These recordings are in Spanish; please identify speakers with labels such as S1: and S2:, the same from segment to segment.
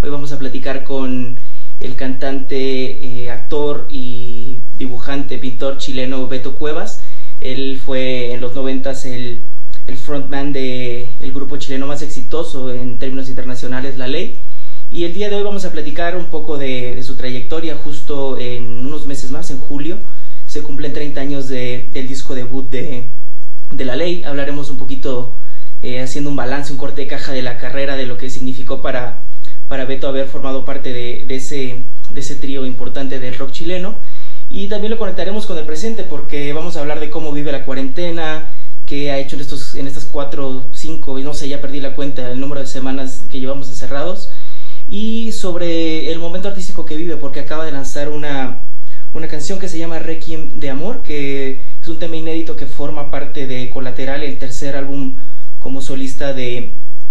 S1: Hoy vamos a platicar con el cantante, actor y dibujante, pintor chileno Beto Cuevas. Él fue en los 90s el frontman del grupo chileno más exitoso en términos internacionales, La Ley. Y el día de hoy vamos a platicar un poco de su trayectoria. Justo en unos meses más, en julio, se cumplen 30 años del disco debut de La Ley. Hablaremos un poquito, haciendo un balance, un corte de caja de la carrera, de lo que significó para Beto haber formado parte de ese trío importante del rock chileno. Y también lo conectaremos con el presente, porque vamos a hablar de cómo vive la cuarentena, qué ha hecho en estas 4, 5, no sé, ya perdí la cuenta, el número de semanas que llevamos encerrados, y sobre el momento artístico que vive, porque acaba de lanzar una canción que se llama Requiem de Amor, que es un tema inédito que forma parte de Colateral, el tercer álbum como solista de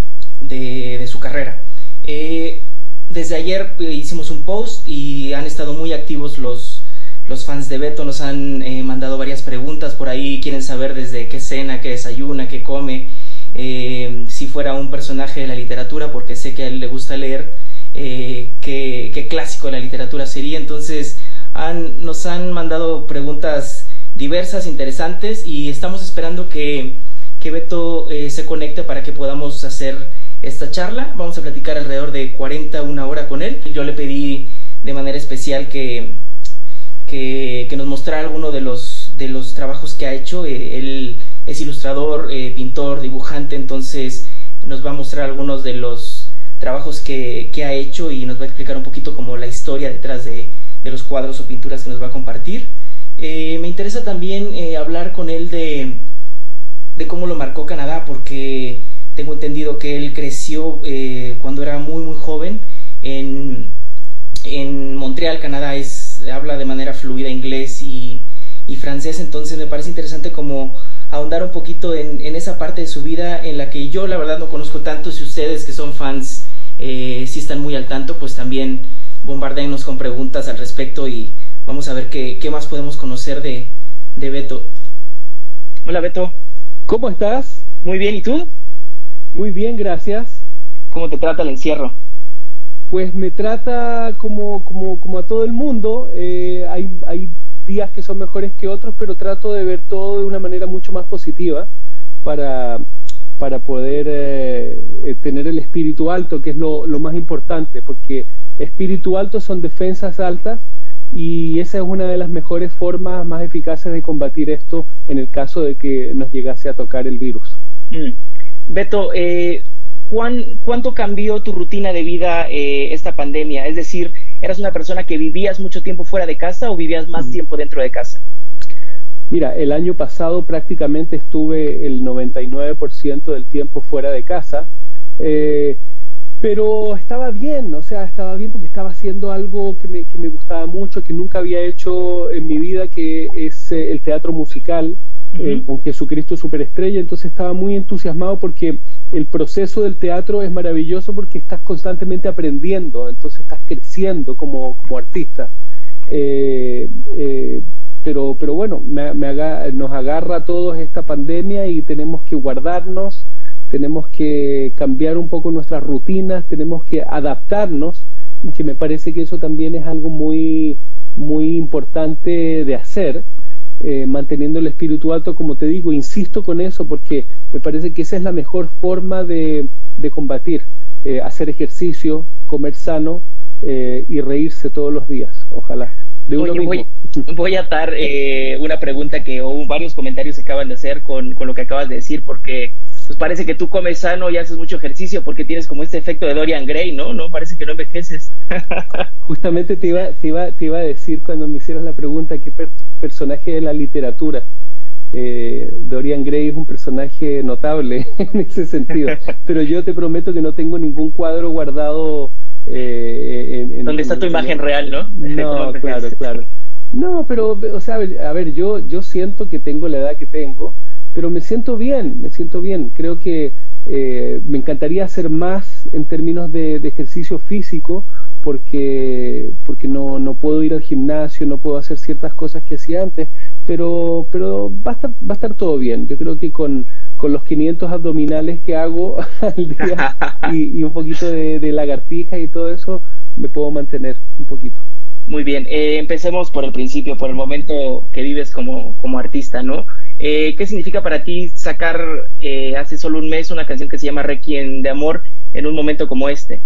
S1: su carrera. Desde ayer hicimos un post y han estado muy activos los fans de Beto. Nos han mandado varias preguntas por ahí, quieren saber desde qué cena, qué desayuna, qué come, si fuera un personaje de la literatura, porque sé que a él le gusta leer, qué clásico de la literatura sería. Entonces nos han mandado preguntas diversas, interesantes, y estamos esperando que Beto se conecte para que podamos hacer esta charla. Vamos a platicar alrededor de 40, una hora con él. Yo le pedí de manera especial que nos mostrara alguno de los trabajos que ha hecho. Él es ilustrador, pintor, dibujante, entonces nos va a mostrar algunos de los trabajos que ha hecho y nos va a explicar un poquito como la historia detrás de los cuadros o pinturas que nos va a compartir. Me interesa también hablar con él de cómo lo marcó Canadá, porque tengo entendido que él creció cuando era muy muy joven en Montreal, Canadá. Habla de manera fluida inglés y francés, entonces me parece interesante como ahondar un poquito en esa parte de su vida en la que yo la verdad no conozco tanto. Si ustedes que son fans sí están muy al tanto, pues también bombardéennos con preguntas al respecto y vamos a ver qué más podemos conocer de Beto. Hola Beto.
S2: ¿Cómo estás?
S1: Muy bien, ¿y tú?
S2: Muy bien, gracias.
S1: ¿Cómo te trata el encierro?
S2: Pues me trata como a todo el mundo. Hay días que son mejores que otros, pero trato de ver todo de una manera mucho más positiva para poder tener el espíritu alto, que es lo más importante, porque espíritu alto son defensas altas, y esa es una de las mejores formas más eficaces de combatir esto en el caso de que nos llegase a tocar el virus.
S1: Beto, ¿cuánto cambió tu rutina de vida esta pandemia? Es decir, ¿eras una persona que vivías mucho tiempo fuera de casa o vivías más tiempo dentro de casa?
S2: Mira, el año pasado prácticamente estuve el 99% del tiempo fuera de casa, pero estaba bien, o sea, estaba bien porque estaba haciendo algo que me gustaba mucho, que nunca había hecho en mi vida, que es el teatro musical. Con Jesucristo Superestrella. Entonces estaba muy entusiasmado porque el proceso del teatro es maravilloso, porque estás constantemente aprendiendo, entonces estás creciendo como artista. Pero bueno, nos agarra a todos esta pandemia y tenemos que guardarnos, tenemos que cambiar un poco nuestras rutinas, tenemos que adaptarnos, y que me parece que eso también es algo muy, muy importante de hacer. Manteniendo el espíritu alto, como te digo, insisto con eso, porque me parece que esa es la mejor forma de combatir, hacer ejercicio, comer sano y reírse todos los días, ojalá.
S1: Voy a atar una pregunta o varios comentarios que acaban de hacer con lo que acabas de decir, porque pues parece que tú comes sano y haces mucho ejercicio, porque tienes como este efecto de Dorian Gray, ¿no? No, parece que no envejeces.
S2: Justamente te iba a decir, cuando me hicieras la pregunta, qué personaje de la literatura. Dorian Gray es un personaje notable en ese sentido, pero yo te prometo que no tengo ningún cuadro guardado
S1: donde está tu imagen real, ¿no?
S2: No, claro. No, pero, o sea, a ver, yo siento que tengo la edad que tengo, pero me siento bien. Creo que me encantaría hacer más en términos de ejercicio físico, porque no puedo ir al gimnasio, no puedo hacer ciertas cosas que hacía antes, pero va a estar todo bien. Yo creo que con los 500 abdominales que hago al día y un poquito de lagartija y todo eso, me puedo mantener un poquito.
S1: Muy bien, empecemos por el principio, por el momento que vives como artista, ¿no? ¿Qué significa para ti sacar hace solo un mes una canción que se llama Requiem de Amor en un momento como este?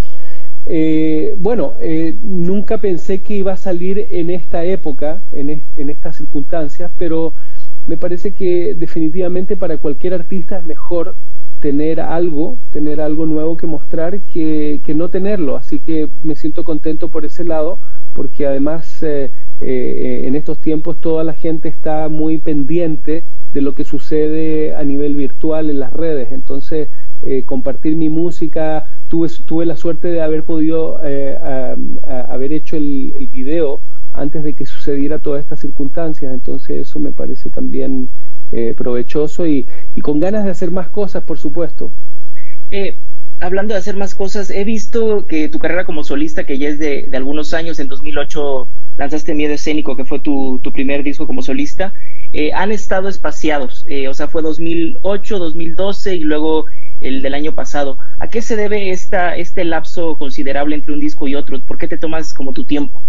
S2: Bueno, nunca pensé que iba a salir en esta época, en estas circunstancias, pero me parece que definitivamente para cualquier artista es mejor tener algo nuevo que mostrar que no tenerlo. Así que me siento contento por ese lado, porque además en estos tiempos toda la gente está muy pendiente de lo que sucede a nivel virtual en las redes. Entonces, compartir mi música, tuve la suerte de haber podido haber hecho el video antes de que sucediera todas estas circunstancias. Entonces eso me parece también provechoso y con ganas de hacer más cosas, por supuesto.
S1: Hablando de hacer más cosas, he visto que tu carrera como solista, que ya es de algunos años, en 2008 lanzaste Miedo Escénico, que fue tu primer disco como solista, han estado espaciados, o sea, fue 2008, 2012 y luego el del año pasado. ¿A qué se debe este lapso considerable entre un disco y otro? ¿Por qué te tomas como tu tiempo?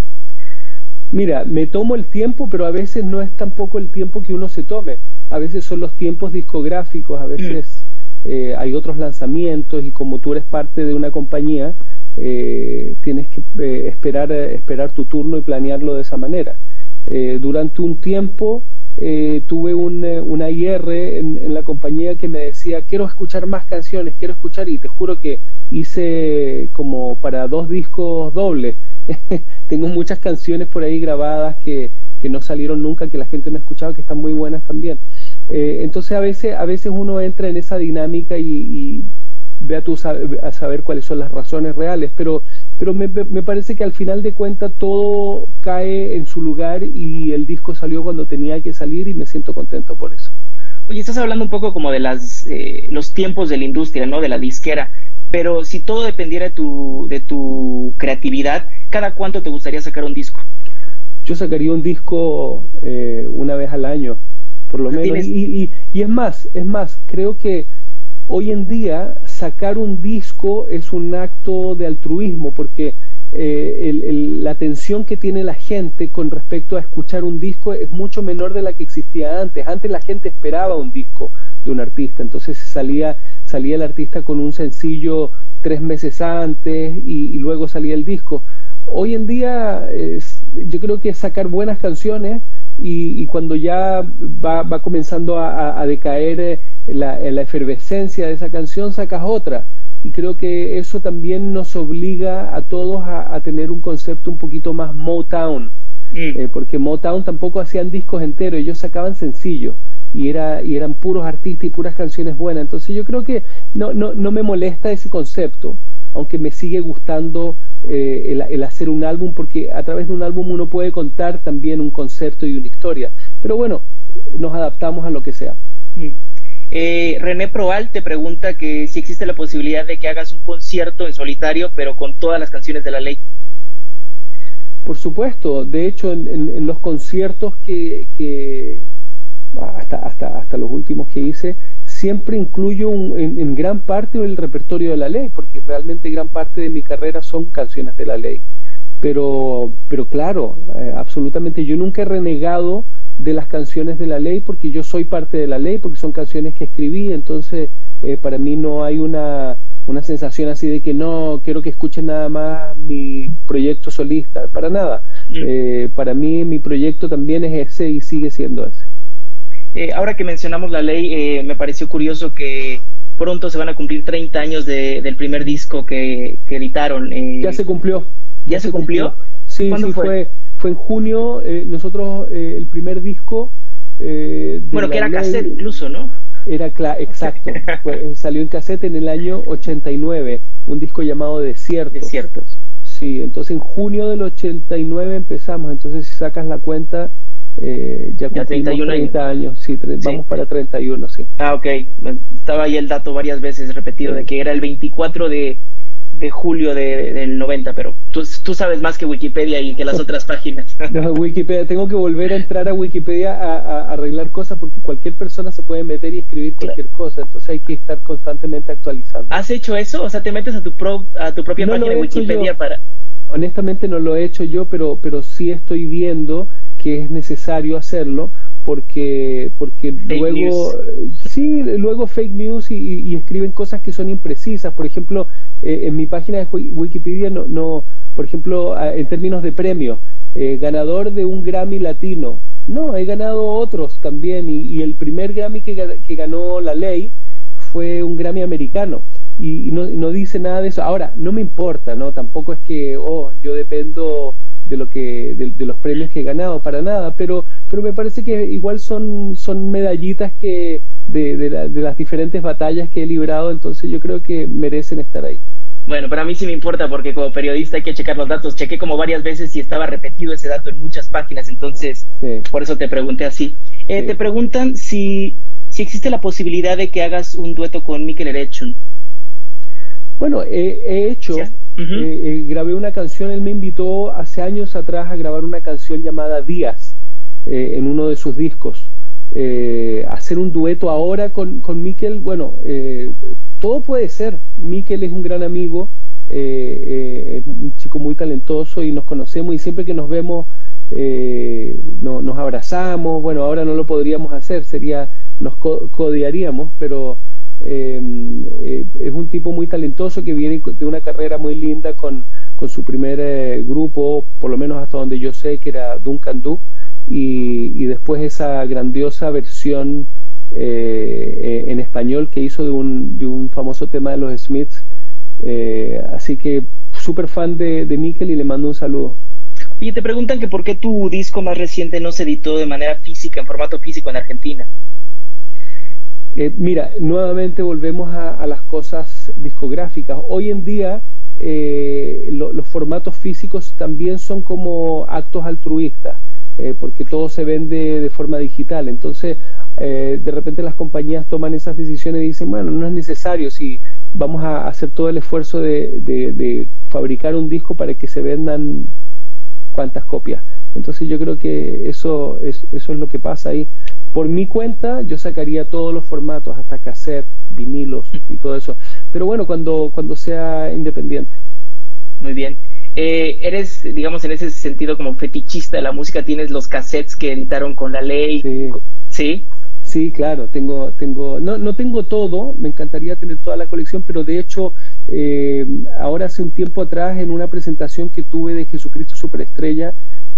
S2: Mira, me tomo el tiempo, pero a veces no es tampoco el tiempo que uno se tome. A veces son los tiempos discográficos, a veces hay otros lanzamientos y como tú eres parte de una compañía, tienes que esperar tu turno y planearlo de esa manera. Durante un tiempo tuve una IR en la compañía que me decía, quiero escuchar más canciones, quiero escuchar, y te juro que hice como para 2 discos dobles. Tengo muchas canciones por ahí grabadas que no salieron nunca, que la gente no ha escuchado, que están muy buenas también. Entonces a veces uno entra en esa dinámica y ve a saber cuáles son las razones reales, pero me parece que al final de cuentas todo cae en su lugar y el disco salió cuando tenía que salir y me siento contento por eso.
S1: Oye, estás hablando un poco como de los tiempos de la industria, ¿no? De la disquera, pero si todo dependiera de tu creatividad, ¿cada cuánto te gustaría sacar un disco?
S2: Yo sacaría un disco una vez al año, por lo menos. Y es más, creo que hoy en día sacar un disco es un acto de altruismo, porque la atención que tiene la gente con respecto a escuchar un disco es mucho menor de la que existía antes. Antes la gente esperaba un disco de un artista, entonces salía el artista con un sencillo 3 meses antes y luego salía el disco. Hoy en día yo creo que sacar buenas canciones y cuando ya va comenzando a decaer la efervescencia de esa canción, sacas otra. Y creo que eso también nos obliga a todos a tener un concepto un poquito más Motown, porque Motown tampoco hacían discos enteros, ellos sacaban sencillos y eran puros artistas y puras canciones buenas. Entonces yo creo que no me molesta ese concepto, aunque me sigue gustando el hacer un álbum, porque a través de un álbum uno puede contar también un concepto y una historia. Pero bueno, nos adaptamos a lo que sea.
S1: René Proal te pregunta que si existe la posibilidad de que hagas un concierto en solitario, pero con todas las canciones de La Ley.
S2: Por supuesto, de hecho en los conciertos que hasta los últimos que hice, siempre incluyo en gran parte el repertorio de La Ley, porque realmente gran parte de mi carrera son canciones de La Ley. Pero claro, absolutamente, yo nunca he renegado de las canciones de La Ley, porque yo soy parte de La Ley, porque son canciones que escribí. Entonces para mí no hay una sensación así de que no quiero que escuchen nada más mi proyecto solista, para nada. Para mí mi proyecto también es ese y sigue siendo ese.
S1: Ahora que mencionamos La Ley, me pareció curioso que pronto se van a cumplir 30 años del primer disco que editaron.
S2: Ya se cumplió.
S1: ¿Ya se cumplió?
S2: Sí, ¿cuándo fue? Fue en junio. Nosotros el primer disco
S1: bueno, que era cassette incluso, ¿no?
S2: Era exacto. Salió en cassette en el año 89, un disco llamado
S1: Desiertos.
S2: Sí, entonces en junio del 89 empezamos. Entonces si sacas la cuenta, ya cumplimos 30 años. Sí, vamos para 31, sí.
S1: Ah, ok. Estaba ahí el dato varias veces repetido de que era el 24 de de julio del 90, pero tú sabes más que Wikipedia y que las otras páginas.
S2: No, Wikipedia, tengo que volver a entrar a Wikipedia a arreglar cosas porque cualquier persona se puede meter y escribir cualquier cosa, entonces hay que estar constantemente actualizando.
S1: ¿Has hecho eso? O sea, te metes a tu propia página de Wikipedia para...
S2: Honestamente no lo he hecho yo, pero sí estoy viendo que es necesario hacerlo porque luego fake news y escriben cosas que son imprecisas. Por ejemplo, en mi página de Wikipedia por ejemplo, en términos de premio, ganador de un Grammy latino. No, he ganado otros también y el primer Grammy que ganó La Ley fue un Grammy americano y no dice nada de eso. Ahora, no me importa, ¿no? Tampoco es que yo dependo de los premios que he ganado, para nada, pero me parece que igual son medallitas de las diferentes batallas que he librado, entonces yo creo que merecen estar ahí.
S1: Bueno, para mí sí me importa porque como periodista hay que checar los datos. Chequé como varias veces y estaba repetido ese dato en muchas páginas, entonces sí. Por eso te pregunté así. Sí. Te preguntan si existe la posibilidad de que hagas un dueto con Mikel Erentxun.
S2: Bueno, he hecho, grabé una canción, él me invitó hace años atrás a grabar una canción llamada Días en uno de sus discos. Hacer un dueto ahora con Mikel, bueno, todo puede ser. Mikel es un gran amigo, un chico muy talentoso y nos conocemos y siempre que nos vemos nos abrazamos. Bueno, ahora no lo podríamos hacer, nos codearíamos, pero es un tipo muy talentoso que viene de una carrera muy linda con su primer grupo, por lo menos hasta donde yo sé, que era Duncan Du, y después esa grandiosa versión en español que hizo de un famoso tema de los Smiths, así que súper fan de Mikel y le mando un saludo.
S1: Y te preguntan que por qué tu disco más reciente no se editó de manera física, en formato físico en Argentina.
S2: Mira, nuevamente volvemos a las cosas discográficas. Hoy en día los formatos físicos también son como actos altruistas, porque todo se vende de forma digital. Entonces, de repente las compañías toman esas decisiones y dicen, bueno, no es necesario, si vamos a hacer todo el esfuerzo de fabricar un disco para que se vendan cuántas copias. Entonces yo creo que eso es lo que pasa ahí. Por mi cuenta, yo sacaría todos los formatos, hasta cassette, vinilos y todo eso. Pero bueno, cuando sea independiente.
S1: Muy bien. Eres, digamos, en ese sentido como fetichista de la música, tienes los cassettes que editaron con La Ley.
S2: Sí.
S1: ¿Sí?
S2: Sí, claro, no tengo todo, me encantaría tener toda la colección, pero de hecho, ahora hace un tiempo atrás, en una presentación que tuve de Jesucristo Superestrella,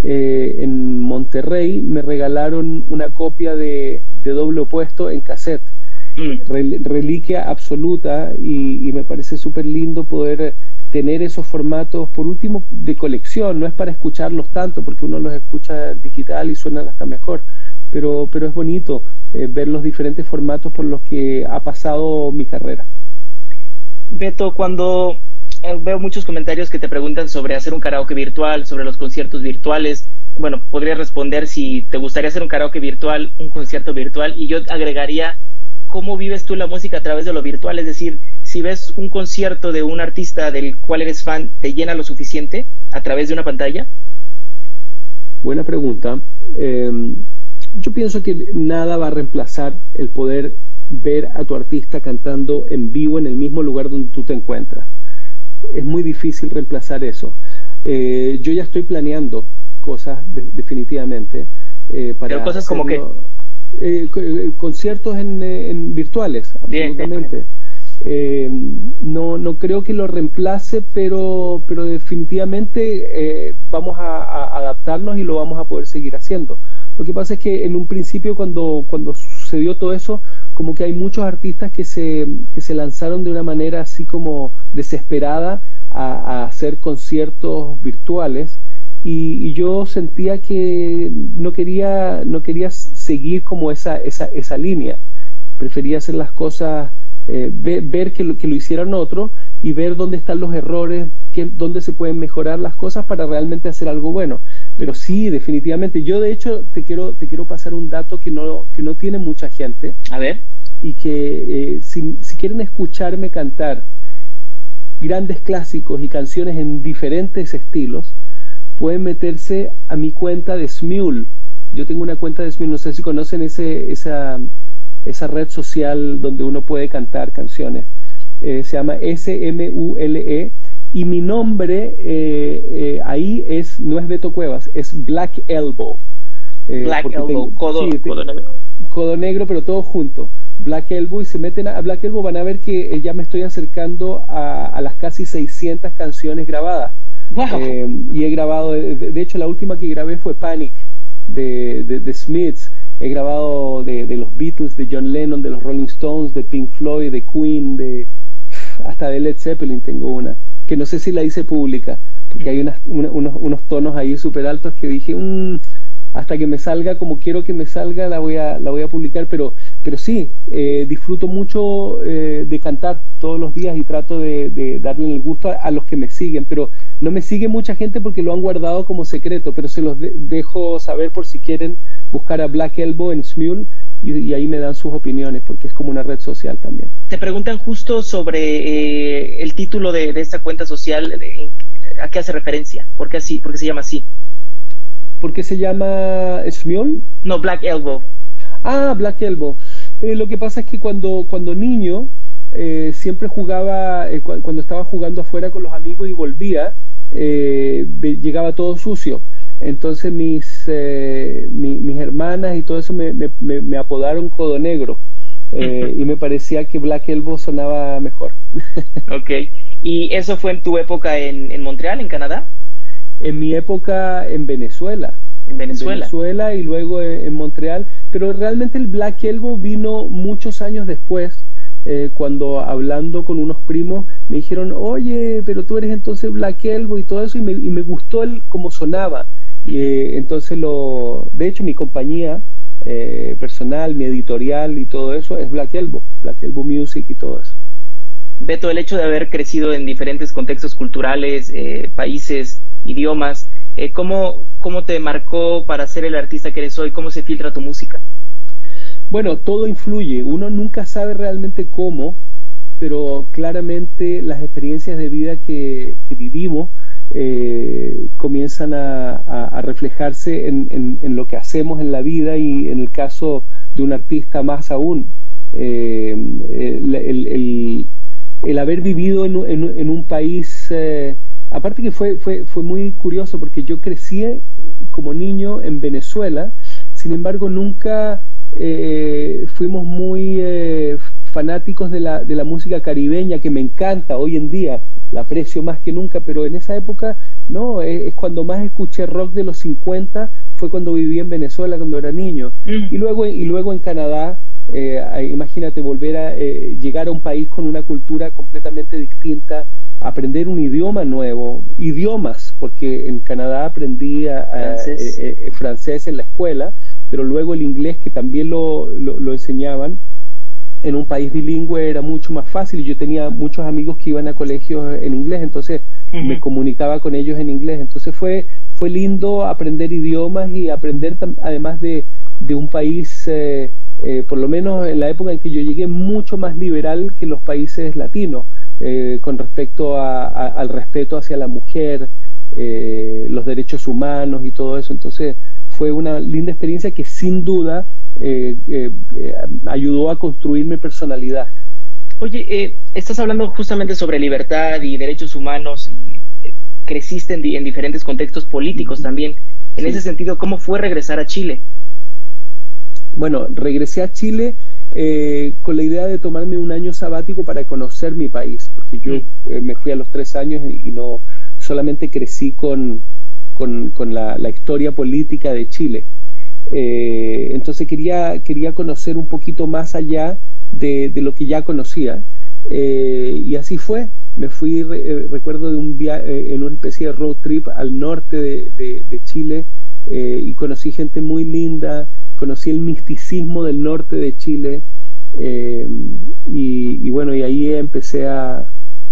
S2: en Monterrey, me regalaron una copia de Doble Opuesto en cassette, reliquia absoluta, y me parece súper lindo poder tener esos formatos, por último, de colección. No es para escucharlos tanto, porque uno los escucha digital y suenan hasta mejor, pero es bonito ver los diferentes formatos por los que ha pasado mi carrera.
S1: Beto, cuando veo muchos comentarios que te preguntan sobre hacer un karaoke virtual, sobre los conciertos virtuales, bueno, podrías responder si te gustaría hacer un karaoke virtual, un concierto virtual, y yo agregaría, ¿cómo vives tú la música a través de lo virtual? Es decir, si ves un concierto de un artista del cual eres fan, ¿te llena lo suficiente a través de una pantalla?
S2: Buena pregunta. Yo pienso que nada va a reemplazar el poder ver a tu artista cantando en vivo en el mismo lugar donde tú te encuentras. Es muy difícil reemplazar eso. Yo ya estoy planeando cosas definitivamente.
S1: Pero cosas como que...
S2: conciertos en virtuales, absolutamente. No creo que lo reemplace, pero definitivamente vamos a adaptarnos y lo vamos a poder seguir haciendo. Lo que pasa es que en un principio, cuando sucedió todo eso, como que hay muchos artistas que se lanzaron de una manera así como desesperada a hacer conciertos virtuales, y yo sentía que no quería seguir como esa línea. Prefería hacer las cosas, ver que lo hicieran otros y ver dónde están los errores, dónde se pueden mejorar las cosas para realmente hacer algo bueno. Pero sí, definitivamente. Yo, de hecho, te quiero pasar un dato que no tiene mucha gente.
S1: A ver.
S2: Y que si quieren escucharme cantar grandes clásicos y canciones en diferentes estilos, pueden meterse a mi cuenta de Smule. Yo tengo una cuenta de Smule, no sé si conocen esa red social donde uno puede cantar canciones. Se llama SMULE, y mi nombre ahí no es Beto Cuevas, es Black Elbow.
S1: Black Elbow, codo negro.
S2: Codo negro, pero todo junto. Black Elbow, y se meten a Black Elbow, van a ver que ya me estoy acercando a las casi 600 canciones grabadas.
S1: Wow.
S2: Y he grabado, de hecho la última que grabé fue Panic de Smiths. He grabado de los Beatles, de John Lennon, de los Rolling Stones, de Pink Floyd, de Queen, hasta de Led Zeppelin tengo una, que no sé si la hice pública, porque hay unos tonos ahí súper altos que dije, hasta que me salga como quiero que me salga, la voy a publicar, pero sí, disfruto mucho de cantar todos los días y trato de darle el gusto a los que me siguen, pero no me sigue mucha gente porque lo han guardado como secreto, pero se los dejo saber por si quieren buscar a Black Elbow en Smule, y ahí me dan sus opiniones, porque es como una red social también.
S1: Te preguntan justo sobre el título de esta cuenta social, ¿a qué hace referencia? ¿Por qué se llama así?
S2: ¿Por qué se llama Smule?
S1: No, Black Elbow.
S2: Ah, Black Elbow. Lo que pasa es que cuando niño siempre jugaba, cuando estaba jugando afuera con los amigos y volvía, llegaba todo sucio. Entonces mis hermanas y todo eso me apodaron Codo Negro, y me parecía que Black Elbow sonaba mejor.
S1: Ok. ¿Y eso fue en tu época en Montreal, en Canadá?
S2: En mi época en Venezuela.
S1: En Venezuela
S2: Y luego en Montreal, pero realmente el Black Elbow vino muchos años después, cuando hablando con unos primos me dijeron, oye, pero tú eres entonces Black Elbow y todo eso, y me gustó cómo sonaba. Entonces de hecho mi compañía personal, mi editorial y todo eso es Black Elbow Music y todo eso.
S1: Beto, el hecho de haber crecido en diferentes contextos culturales, países, idiomas, ¿cómo te marcó para ser el artista que eres hoy? ¿Cómo se filtra tu música?
S2: Bueno, todo influye. Uno nunca sabe realmente cómo, pero claramente las experiencias de vida que vivimos comienzan a reflejarse en lo que hacemos en la vida, y en el caso de un artista más aún. El haber vivido en un país, aparte que fue muy curioso porque yo crecí como niño en Venezuela, sin embargo nunca fuimos muy fanáticos de la música caribeña, que me encanta hoy en día, la aprecio más que nunca, pero en esa época no, es cuando más escuché rock de los 50, fue cuando viví en Venezuela, cuando era niño. Y luego en Canadá, imagínate volver a llegar a un país con una cultura completamente distinta, aprender un idioma nuevo, idiomas, porque en Canadá aprendí francés en la escuela, pero luego el inglés, que también lo enseñaban en un país bilingüe, era mucho más fácil. Yo tenía muchos amigos que iban a colegios en inglés, entonces me comunicaba con ellos en inglés. Entonces fue lindo aprender idiomas y aprender además de un país, por lo menos en la época en que yo llegué, mucho más liberal que los países latinos, con respecto al respeto hacia la mujer, los derechos humanos y todo eso. Entonces fue una linda experiencia que sin duda ayudó a construir mi personalidad.
S1: Oye, estás hablando justamente sobre libertad y derechos humanos, y creciste en diferentes contextos políticos también. En ese sentido, ¿cómo fue regresar a Chile?
S2: Bueno, regresé a Chile con la idea de tomarme un año sabático para conocer mi país, porque yo me fui a los 3 años y no solamente crecí con la historia política de Chile. Entonces quería conocer un poquito más allá de lo que ya conocía, y así fue. Me fui, recuerdo, de un viaje en una especie de road trip al norte de Chile, y conocí gente muy linda, conocí el misticismo del norte de Chile, y bueno, y ahí empecé a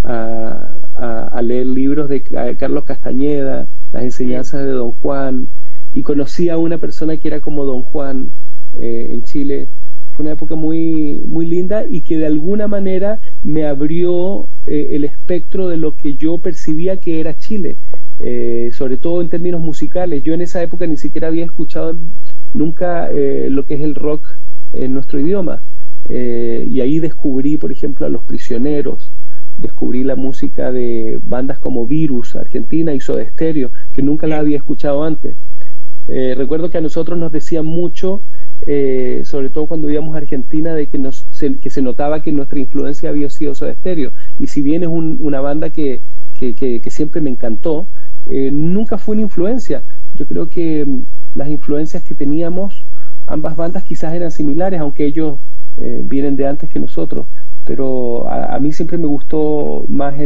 S2: leer libros de Carlos Castañeda, las enseñanzas de Don Juan, y conocí a una persona que era como Don Juan en Chile, Fue una época muy, muy linda y que de alguna manera me abrió el espectro de lo que yo percibía que era Chile, sobre todo en términos musicales. Yo en esa época ni siquiera había escuchado nunca lo que es el rock en nuestro idioma. Y ahí descubrí, por ejemplo, a Los Prisioneros, descubrí la música de bandas como Virus, Argentina, y Soda Stereo, que nunca la había escuchado antes. Recuerdo que a nosotros nos decían mucho, sobre todo cuando íbamos a Argentina, de que se notaba que nuestra influencia había sido Soda Stereo. Y si bien es una banda que siempre me encantó, nunca fue una influencia. Yo creo que las influencias que teníamos, ambas bandas quizás eran similares, aunque ellos vienen de antes que nosotros, pero a mí siempre me gustó más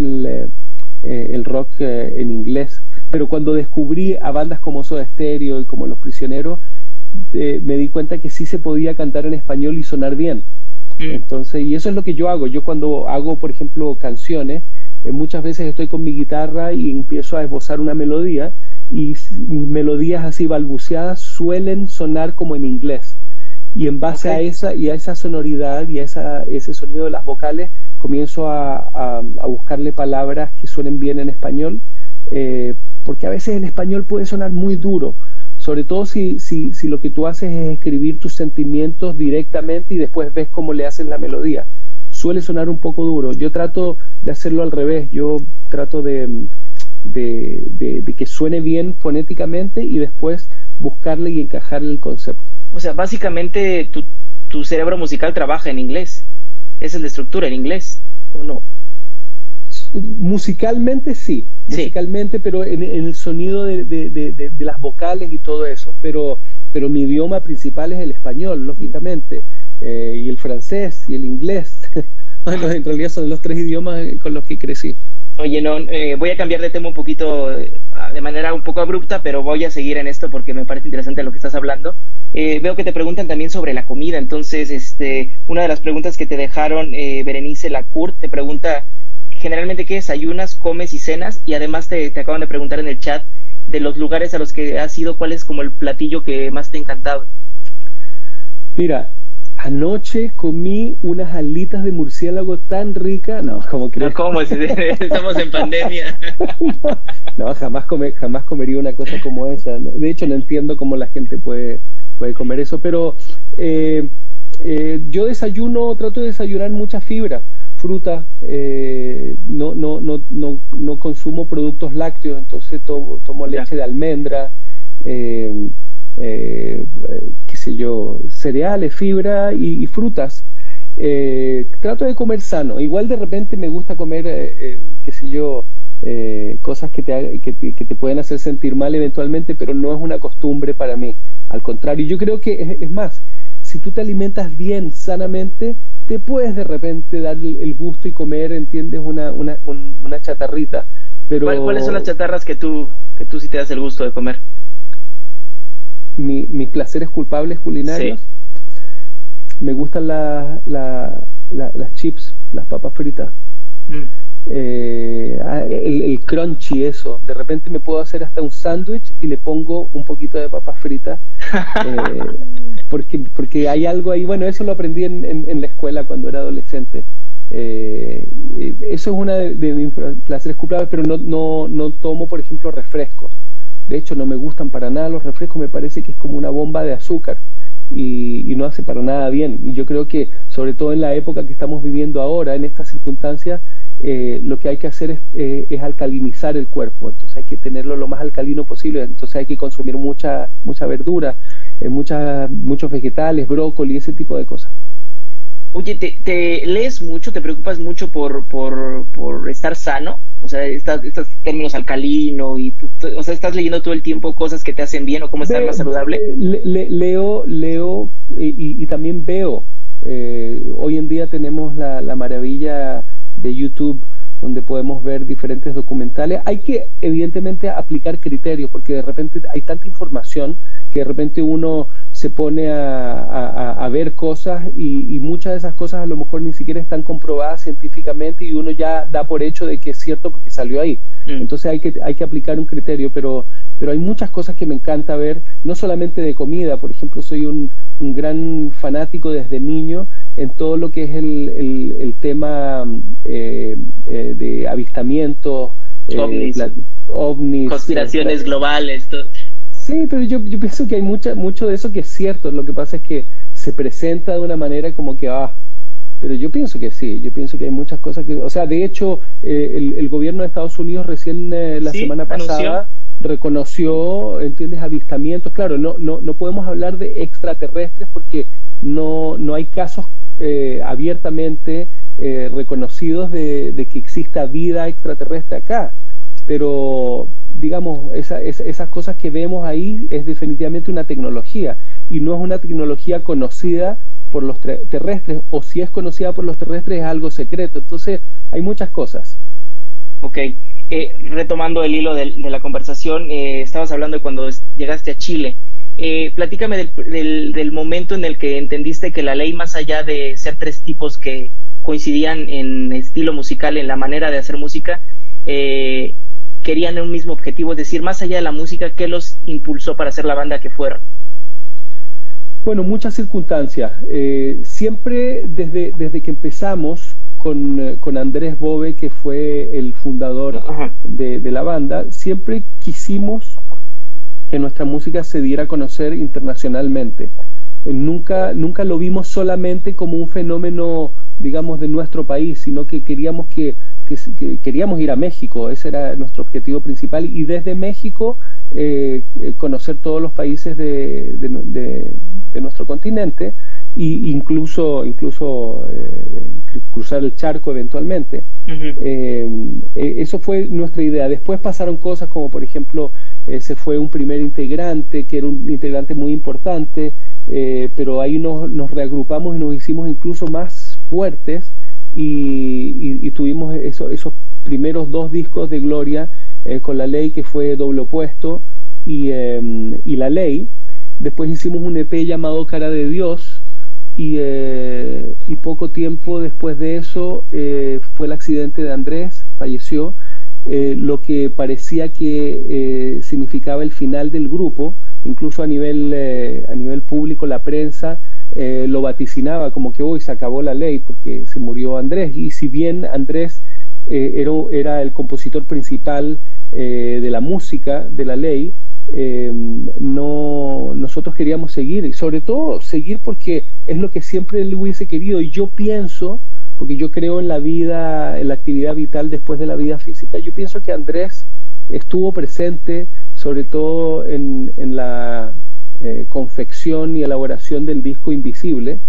S2: el rock en inglés. Pero cuando descubrí a bandas como Soda Stereo y como Los Prisioneros, me di cuenta que sí se podía cantar en español y sonar bien. Entonces, y eso es lo que yo hago. Yo cuando hago, por ejemplo, canciones, muchas veces estoy con mi guitarra y empiezo a esbozar una melodía, y mis melodías así balbuceadas suelen sonar como en inglés. Y en base a esa sonoridad y a ese sonido de las vocales, comienzo a buscarle palabras que suenen bien en español, porque a veces en español puede sonar muy duro, sobre todo si lo que tú haces es escribir tus sentimientos directamente y después ves cómo le hacen la melodía. Suele sonar un poco duro. Yo trato de hacerlo al revés. Yo trato de que suene bien fonéticamente y después buscarle y encajarle el concepto.
S1: O sea, básicamente tu cerebro musical trabaja en inglés. Esa es la estructura en inglés, ¿o no?
S2: Musicalmente sí, musicalmente, pero en el sonido de las vocales y todo eso. Pero mi idioma principal es el español, lógicamente, y el francés y el inglés. Bueno, en realidad son los 3 idiomas con los que crecí.
S1: Oye, no, voy a cambiar de tema un poquito, de manera un poco abrupta, pero voy a seguir en esto porque me parece interesante lo que estás hablando. Veo que te preguntan también sobre la comida. Entonces, una de las preguntas que te dejaron, Berenice Lacourt, te pregunta generalmente qué desayunas, comes y cenas, y además te acaban de preguntar en el chat de los lugares a los que has ido, ¿cuál es como el platillo que más te ha encantado?
S2: Mira, anoche comí unas alitas de murciélago tan ricas. No, ¿cómo crees?
S1: No, ¿cómo? Estamos en pandemia.
S2: No, jamás comería una cosa como esa. De hecho, no entiendo cómo la gente puede comer eso, pero yo trato de desayunar mucha fibra, fruta, no consumo productos lácteos, entonces tomo leche de almendra, qué sé yo, cereales, fibra y frutas. Trato de comer sano. Igual de repente me gusta comer, qué sé yo, cosas que te pueden hacer sentir mal eventualmente, pero no es una costumbre para mí. Al contrario, yo creo que es más, si tú te alimentas bien, sanamente, te puedes de repente dar el gusto y comer, ¿entiendes? Una chatarrita. Pero
S1: ¿Cuáles son las chatarras que tú sí te das el gusto de comer?
S2: Mis placeres culpables culinarios. Sí. Me gustan las chips, las papas fritas. El crunchy, eso. De repente me puedo hacer hasta un sándwich y le pongo un poquito de papas fritas. Porque hay algo ahí. Bueno, eso lo aprendí en la escuela cuando era adolescente. Eso es una de mis placeres culpables, pero no tomo, por ejemplo, refrescos. De hecho, no me gustan para nada los refrescos. Me parece que es como una bomba de azúcar y no hace para nada bien. Y yo creo que, sobre todo en la época que estamos viviendo ahora, en estas circunstancias, lo que hay que hacer es alcalinizar el cuerpo. Entonces hay que tenerlo lo más alcalino posible. Entonces hay que consumir mucha verdura, muchos vegetales, brócoli, ese tipo de cosas.
S1: Oye, ¿te lees mucho? ¿Te preocupas mucho por estar sano? O sea, estos términos alcalino o sea, ¿estás leyendo todo el tiempo cosas que te hacen bien o cómo estar más saludable?
S2: Leo y también veo. Hoy en día tenemos la maravilla de YouTube, donde podemos ver diferentes documentales. Hay que, evidentemente, aplicar criterios, porque de repente hay tanta información que de repente uno se pone a ver cosas y muchas de esas cosas a lo mejor ni siquiera están comprobadas científicamente y uno ya da por hecho de que es cierto porque salió ahí. Entonces hay que aplicar un criterio, pero pero hay muchas cosas que me encanta ver, no solamente de comida. Por ejemplo, soy un gran fanático desde niño en todo lo que es el tema de avistamientos,
S1: ovnis,
S2: ovnis,
S1: conspiraciones globales.
S2: Sí, pero yo pienso que hay mucho de eso que es cierto. Lo que pasa es que se presenta de una manera como que, pero yo pienso que sí, yo pienso que hay muchas cosas que, o sea, de hecho, el gobierno de Estados Unidos recién la semana pasada reconoció, ¿entiendes?, avistamientos. Claro, no podemos hablar de extraterrestres porque no hay casos abiertamente reconocidos de que exista vida extraterrestre acá, pero digamos, esas cosas que vemos ahí es definitivamente una tecnología, y no es una tecnología conocida por los terrestres, o si es conocida por los terrestres es algo secreto. Entonces hay muchas cosas.
S1: Ok, retomando el hilo de la conversación, estabas hablando de cuando llegaste a Chile. Platícame del momento en el que entendiste que la ley, más allá de ser tres tipos que coincidían en estilo musical, en la manera de hacer música, querían un mismo objetivo, es decir, más allá de la música, ¿qué los impulsó para hacer la banda que fueron?
S2: Bueno, muchas circunstancias. Siempre desde que empezamos con Andrés Bove, que fue el fundador de la banda, siempre quisimos que nuestra música se diera a conocer internacionalmente. Nunca lo vimos solamente como un fenómeno, digamos, de nuestro país, sino que queríamos queríamos ir a México. Ese era nuestro objetivo principal, y desde México conocer todos los países de nuestro continente, e incluso cruzar el charco eventualmente. Eso fue nuestra idea. Después pasaron cosas como, por ejemplo, se fue un primer integrante, que era un integrante muy importante, pero ahí nos reagrupamos y nos hicimos incluso más fuertes, y tuvimos esos primeros 2 discos de gloria, con La Ley, que fue Doble Opuesto, y La Ley. Después hicimos un EP llamado Cara de Dios, y poco tiempo después de eso fue el accidente de Andrés, falleció, lo que parecía que significaba el final del grupo. Incluso a nivel público, la prensa lo vaticinaba como que hoy se acabó La Ley porque se murió Andrés. Y si bien Andrés era el compositor principal de la música de La Ley, nosotros queríamos seguir, y sobre todo seguir porque es lo que siempre él hubiese querido. Y yo pienso, porque yo creo en la vida, en la actividad vital después de la vida física, yo pienso que Andrés estuvo presente sobre todo en la confección y elaboración del disco Invisible.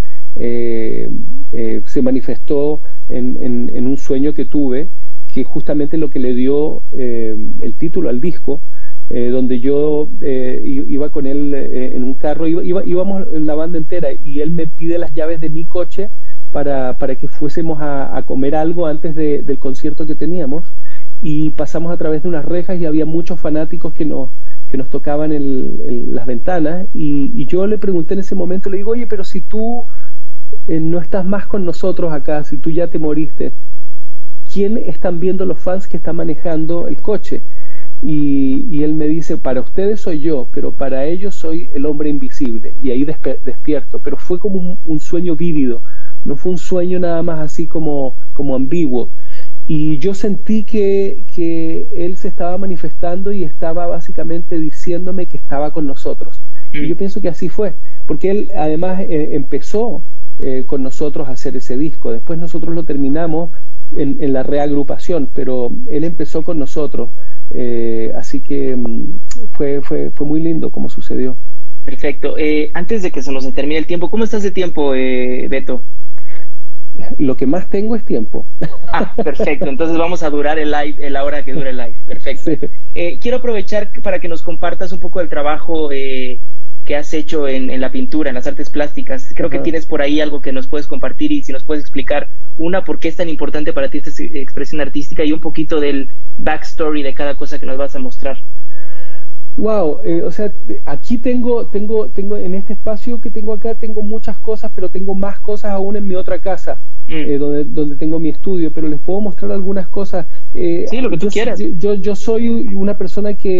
S2: Se manifestó en un sueño que tuve, que justamente lo que le dio el título al disco, donde yo iba con él en un carro, íbamos en la banda entera, y él me pide las llaves de mi coche para que fuésemos a comer algo antes del concierto que teníamos, y pasamos a través de unas rejas y había muchos fanáticos que nos tocaban las ventanas, y yo le pregunté en ese momento, le digo, oye, pero si tú no estás más con nosotros acá, si tú ya te moriste, ¿quién están viendo los fans que están manejando el coche? Y él me dice, para ustedes soy yo, pero para ellos soy el hombre invisible. Y ahí despierto, pero fue como un sueño vívido, no fue un sueño nada más así como ambiguo. Y yo sentí que él se estaba manifestando y estaba básicamente diciéndome que estaba con nosotros. Y yo pienso que así fue, porque él además empezó con nosotros a hacer ese disco. Después nosotros lo terminamos en la reagrupación, pero él empezó con nosotros. Así que fue muy lindo como sucedió.
S1: Perfecto. Antes de que se nos termine el tiempo, ¿cómo estás de tiempo, Beto?
S2: Lo que más tengo es tiempo.
S1: Perfecto. Entonces vamos a durar el live, la hora que dure el live. Perfecto. Sí. Quiero aprovechar para que nos compartas un poco del trabajo que has hecho en la pintura, en las artes plásticas. Creo que tienes por ahí algo que nos puedes compartir, y si nos puedes explicar, por qué es tan importante para ti esta expresión artística, y un poquito del backstory de cada cosa que nos vas a mostrar.
S2: Wow, o sea, aquí tengo en este espacio que tengo acá, tengo muchas cosas, pero tengo más cosas aún en mi otra casa, donde tengo mi estudio, pero les puedo mostrar algunas cosas.
S1: Sí, lo que tú quieras.
S2: Yo soy una persona que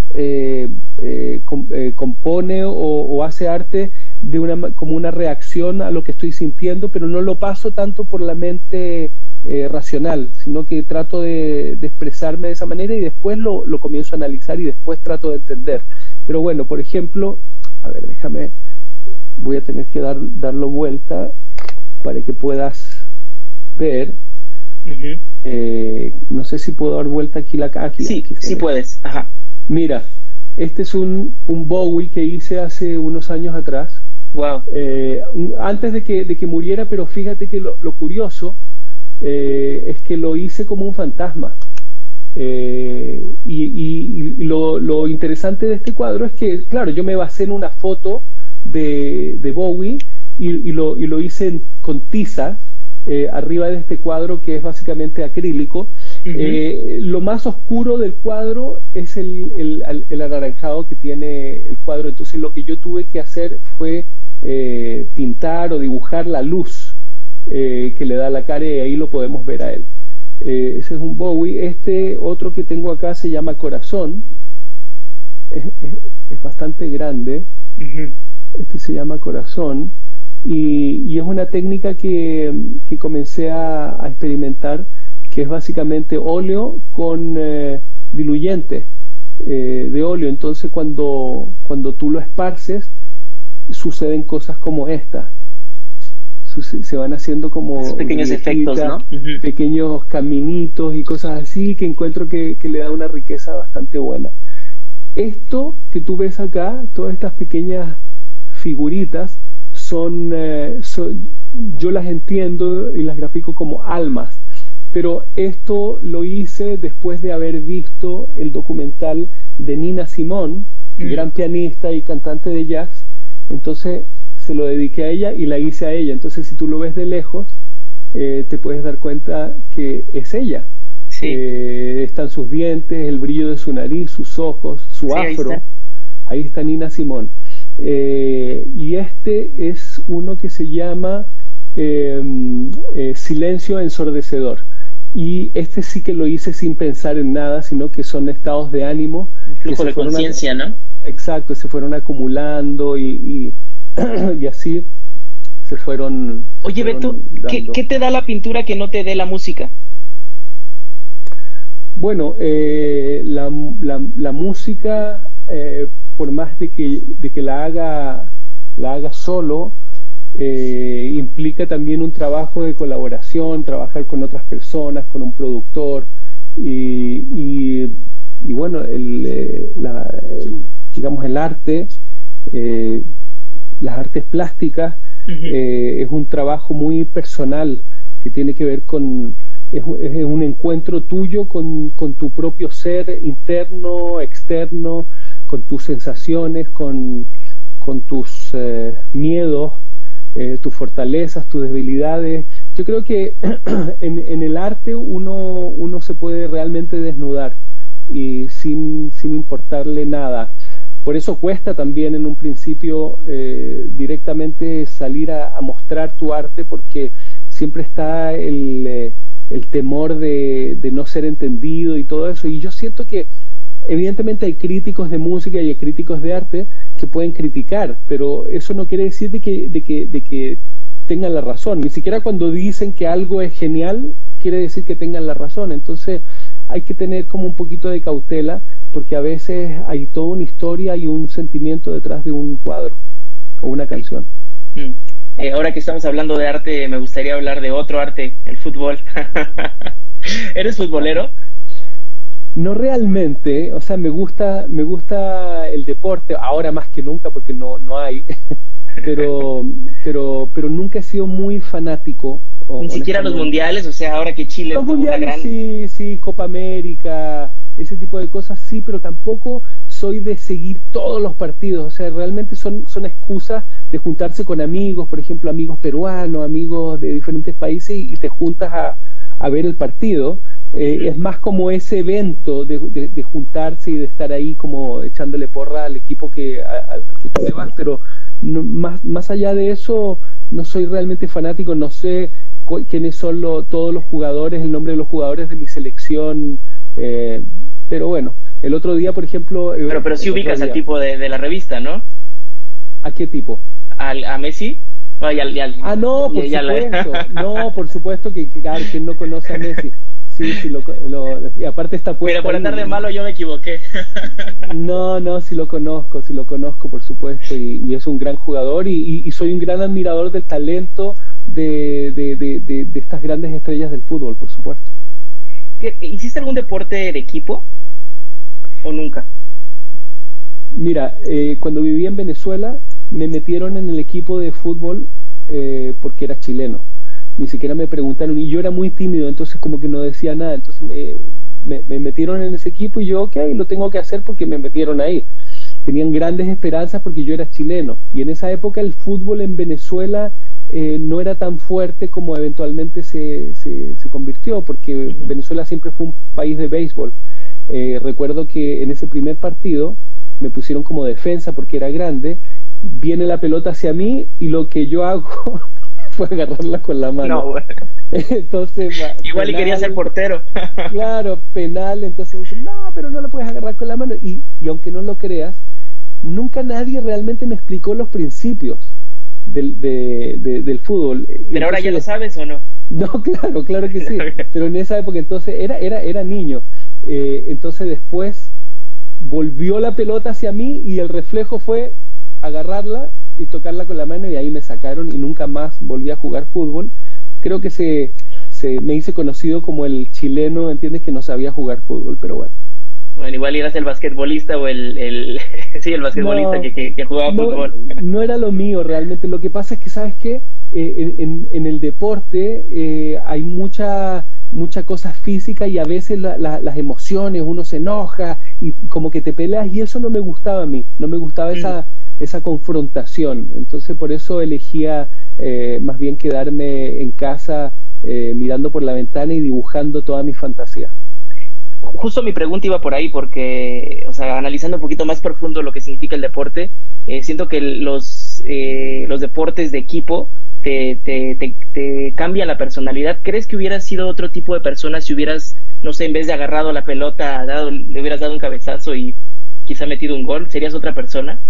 S2: compone o hace arte como una reacción a lo que estoy sintiendo, pero no lo paso tanto por la mente racional, sino que trato de expresarme de esa manera y después lo comienzo a analizar y después trato de entender. Pero bueno, por ejemplo, a ver, voy a tener que darlo vuelta para que puedas ver. No sé si puedo dar vuelta aquí.
S1: Sí,
S2: aquí
S1: sí puedes. Ajá.
S2: Mira, este es un Bowie que hice hace unos años atrás.
S1: Wow.
S2: Antes de que muriera, pero fíjate que lo curioso es que lo hice como un fantasma. Y lo interesante de este cuadro es que, claro, yo me basé en una foto de Bowie y lo hice con tiza arriba de este cuadro que es básicamente acrílico. Lo más oscuro del cuadro es el anaranjado que tiene el cuadro. Entonces lo que yo tuve que hacer fue pintar o dibujar la luz que le da a la cara, y ahí lo podemos ver a él. Ese es un Bowie. Este otro que tengo acá se llama Corazón. Es bastante grande. Este se llama Corazón. Y es una técnica que comencé a experimentar, que es básicamente óleo con diluyente de óleo. Entonces cuando tú lo esparces, suceden cosas como esta. Se van haciendo como
S1: esos pequeños efectos, ¿no?
S2: Pequeños caminitos y cosas así, que encuentro que le da una riqueza bastante buena. Esto que tú ves acá, todas estas pequeñas figuritas, yo las entiendo y las grafico como almas, pero esto lo hice después de haber visto el documental de Nina Simone, gran pianista y cantante de jazz. Entonces se lo dediqué a ella y la hice a ella. Entonces, si tú lo ves de lejos, te puedes dar cuenta que es ella.
S1: Sí.
S2: Están sus dientes, el brillo de su nariz, sus ojos, su afro. Ahí está Nina Simone. Y este es uno que se llama Silencio ensordecedor. Y este sí que lo hice sin pensar en nada, sino que son estados de ánimo.
S1: Un flujo de conciencia, ¿no?
S2: Exacto, se fueron acumulando y así se fueron.
S1: Oye, Beto, ¿qué te da la pintura que no te dé la música?
S2: Bueno, la música, por más de que la haga solo, implica también un trabajo de colaboración, trabajar con otras personas, con un productor y bueno, digamos el arte, las artes plásticas, es un trabajo muy personal que tiene que ver es un encuentro tuyo con tu propio ser interno, externo, con tus sensaciones, con tus miedos, tus fortalezas, tus debilidades. Yo creo que en el arte uno se puede realmente desnudar y sin importarle nada. Por eso cuesta también en un principio directamente salir a mostrar tu arte, porque siempre está el temor de no ser entendido y todo eso. Y yo siento que evidentemente hay críticos de música y hay críticos de arte que pueden criticar, pero eso no quiere decir de que tengan la razón. Ni siquiera cuando dicen que algo es genial quiere decir que tengan la razón. Entonces hay que tener como un poquito de cautela, porque a veces hay toda una historia y un sentimiento detrás de un cuadro o una canción.
S1: Ahora que estamos hablando de arte, me gustaría hablar de otro arte, el fútbol. ¿Eres futbolero?
S2: No realmente, o sea, me gusta el deporte, ahora más que nunca porque no hay, pero nunca he sido muy fanático.
S1: Ni siquiera los mundiales, o sea, ahora que Chile
S2: los
S1: tuvo
S2: mundiales,
S1: una gran...
S2: sí, Copa América, ese tipo de cosas sí, pero tampoco soy de seguir todos los partidos. O sea, realmente son excusas de juntarse con amigos, por ejemplo, amigos peruanos, amigos de diferentes países, y te juntas a ver el partido. Es más como ese evento de juntarse y de estar ahí como echándole porra al equipo al que tú le vas, pero no, más allá de eso no soy realmente fanático. No sé quiénes son todos los jugadores, el nombre de los jugadores de mi selección, pero bueno, El otro día, por ejemplo...
S3: Pero sí ubicas al tipo de la revista, ¿no?
S2: ¿A qué tipo?
S3: ¿A Messi? No,
S2: No, por supuesto. No, por supuesto que, claro, ¿quién no conoce a Messi? Sí, sí, y aparte está puesto.
S3: Mira, por andar de malo yo me equivoqué.
S2: No, sí lo conozco, por supuesto, y es un gran jugador, y soy un gran admirador del talento de estas grandes estrellas del fútbol, por supuesto.
S3: ¿Hiciste algún deporte de equipo o nunca?
S2: Mira, cuando viví en Venezuela me metieron en el equipo de fútbol porque era chileno. Ni siquiera me preguntaron y yo era muy tímido, entonces como que no decía nada. Entonces me metieron en ese equipo y yo, ok, lo tengo que hacer porque me metieron ahí. Tenían grandes esperanzas porque yo era chileno. Y en esa época el fútbol en Venezuela no era tan fuerte como eventualmente se convirtió, porque Venezuela siempre fue un país de béisbol. Recuerdo que en ese primer partido me pusieron como defensa porque era grande, viene la pelota hacia mí y lo que yo hago fue agarrarla con la mano.
S3: No, bueno.
S2: Entonces,
S3: igual penal, y quería ser portero.
S2: Claro, penal, entonces no, pero no la puedes agarrar con la mano. Y aunque no lo creas, nunca nadie realmente me explicó los principios del fútbol.
S3: Pero entonces, ahora ya lo sabes o no.
S2: No, claro que sí. Pero en esa época entonces era niño. Entonces después volvió la pelota hacia mí y el reflejo fue agarrarla y tocarla con la mano y ahí me sacaron y nunca más volví a jugar fútbol. Creo que me hice conocido como el chileno, ¿entiendes? Que no sabía jugar fútbol, pero bueno.
S3: Bueno, igual eras el basquetbolista o el basquetbolista no, que jugaba fútbol.
S2: No era lo mío realmente. Lo que pasa es que, ¿sabes qué? En el deporte hay mucha cosa física y a veces las emociones, uno se enoja y como que te peleas y eso no me gustaba a mí, no me gustaba esa confrontación. Entonces por eso elegía más bien quedarme en casa mirando por la ventana y dibujando toda mi fantasía.
S3: Justo mi pregunta iba por ahí porque, o sea, analizando un poquito más profundo lo que significa el deporte, siento que los deportes de equipo te cambian la personalidad. ¿Crees que hubieras sido otro tipo de persona si hubieras, no sé, en vez de agarrado la pelota, le hubieras dado un cabezazo y quizá metido un gol? ¿Serías otra persona?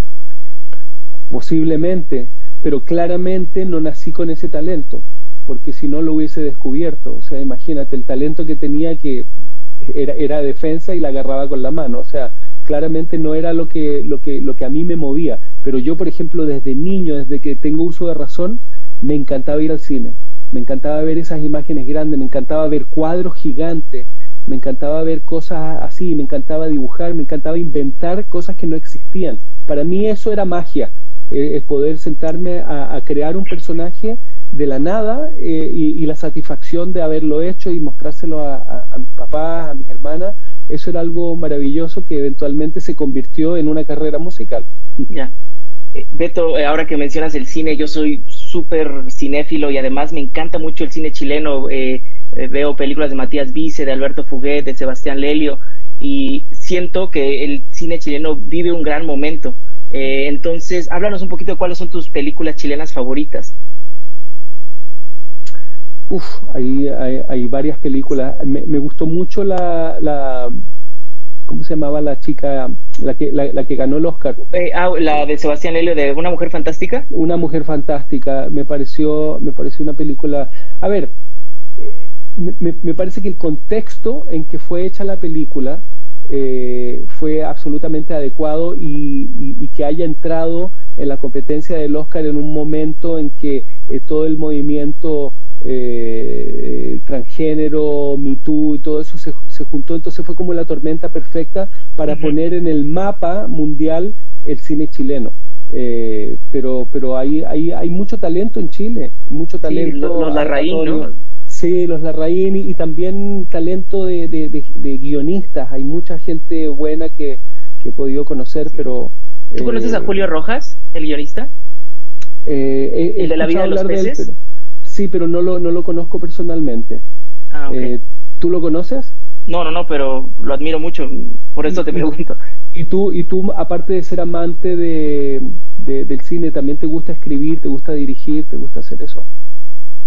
S2: Posiblemente, pero claramente no nací con ese talento, porque si no lo hubiese descubierto. O sea, imagínate el talento que tenía, que era defensa y la agarraba con la mano. O sea, claramente no era lo que a mí me movía. Pero yo, por ejemplo, desde niño, desde que tengo uso de razón, me encantaba ir al cine. Me encantaba ver esas imágenes grandes, me encantaba ver cuadros gigantes, me encantaba ver cosas así, me encantaba dibujar, me encantaba inventar cosas que no existían. Para mí eso era magia, es poder sentarme a crear un personaje de la nada y la satisfacción de haberlo hecho y mostrárselo a mis papás, a mis hermanas. Eso era algo maravilloso que eventualmente se convirtió en una carrera musical.
S3: Ya. Beto, ahora que mencionas el cine, yo soy súper cinéfilo y además me encanta mucho el cine chileno. Veo películas de Matías Vice, de Alberto Fuguet, de Sebastián Lelio y siento que el cine chileno vive un gran momento. Entonces, háblanos un poquito de cuáles son tus películas chilenas favoritas.
S2: Hay varias películas. Me gustó mucho ¿cómo se llamaba la chica, la que ganó el Oscar?
S3: La de Sebastián Lelio, de Una Mujer Fantástica.
S2: Una Mujer Fantástica, me pareció una película. A ver, me parece que el contexto en que fue hecha la película fue absolutamente adecuado y que haya entrado en la competencia del Oscar en un momento en que todo el movimiento transgénero, Me Too y todo eso se juntó. Entonces fue como la tormenta perfecta para poner en el mapa mundial el cine chileno. Pero hay mucho talento en Chile, mucho talento.
S3: Sí, los Larraín, ¿no?
S2: Sí, los Larraín y también talento de guionistas. Hay mucha gente buena que he podido conocer, pero...
S3: ¿Tú conoces a Julio Rojas, el guionista? ¿El de La vida de los peces?
S2: Sí, pero no lo conozco personalmente.
S3: Ah, okay.
S2: ¿Tú lo conoces?
S3: No, pero lo admiro mucho, por eso te pregunto.
S2: ¿Y tú, aparte de ser amante del cine, también te gusta escribir, te gusta dirigir, te gusta hacer eso?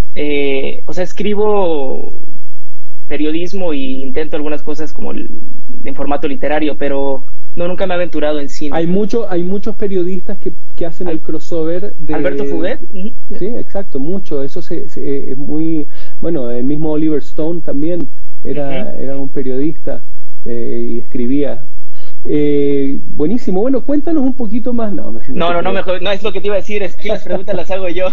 S3: O sea, escribo periodismo y intento algunas cosas como en formato literario, pero no, nunca me he aventurado en cine.
S2: Hay muchos periodistas que hacen el crossover de...
S3: Alberto Fuguet.
S2: Sí, exacto, mucho. Eso es muy... Bueno, el mismo Oliver Stone también era un periodista y escribía. Buenísimo. Bueno, cuéntanos un poquito más. No,
S3: mejor, no es lo que te iba a decir, es que las preguntas las hago yo.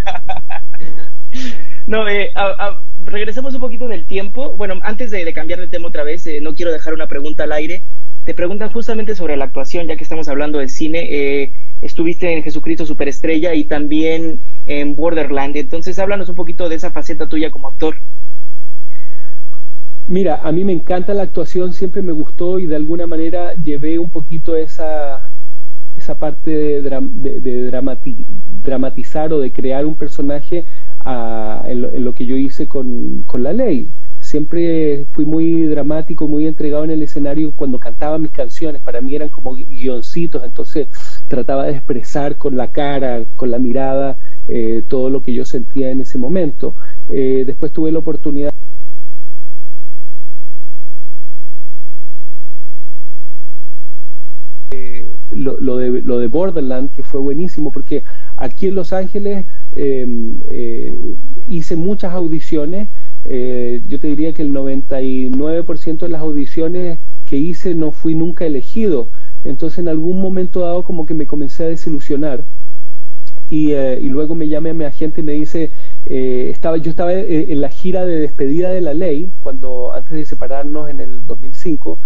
S3: No, regresemos un poquito en el tiempo. Bueno, antes de cambiar de tema otra vez, no quiero dejar una pregunta al aire. Te preguntan justamente sobre la actuación, ya que estamos hablando de cine. Estuviste en Jesucristo Superestrella y también en Borderland. Entonces, háblanos un poquito de esa faceta tuya como actor.
S2: Mira, a mí me encanta la actuación, siempre me gustó y de alguna manera llevé un poquito esa parte de dramatizar o de crear un personaje en lo que yo hice con La Ley. Siempre fui muy dramático, muy entregado en el escenario cuando cantaba mis canciones. Para mí eran como guioncitos, entonces trataba de expresar con la cara, con la mirada, todo lo que yo sentía en ese momento. Después tuve la oportunidad lo de Borderland, que fue buenísimo, porque aquí en Los Ángeles hice muchas audiciones. Yo te diría que el 99% de las audiciones que hice no fui nunca elegido. Entonces en algún momento dado como que me comencé a desilusionar y luego me llama mi agente y me dice, yo estaba en la gira de despedida de La Ley, antes de separarnos en el 2005,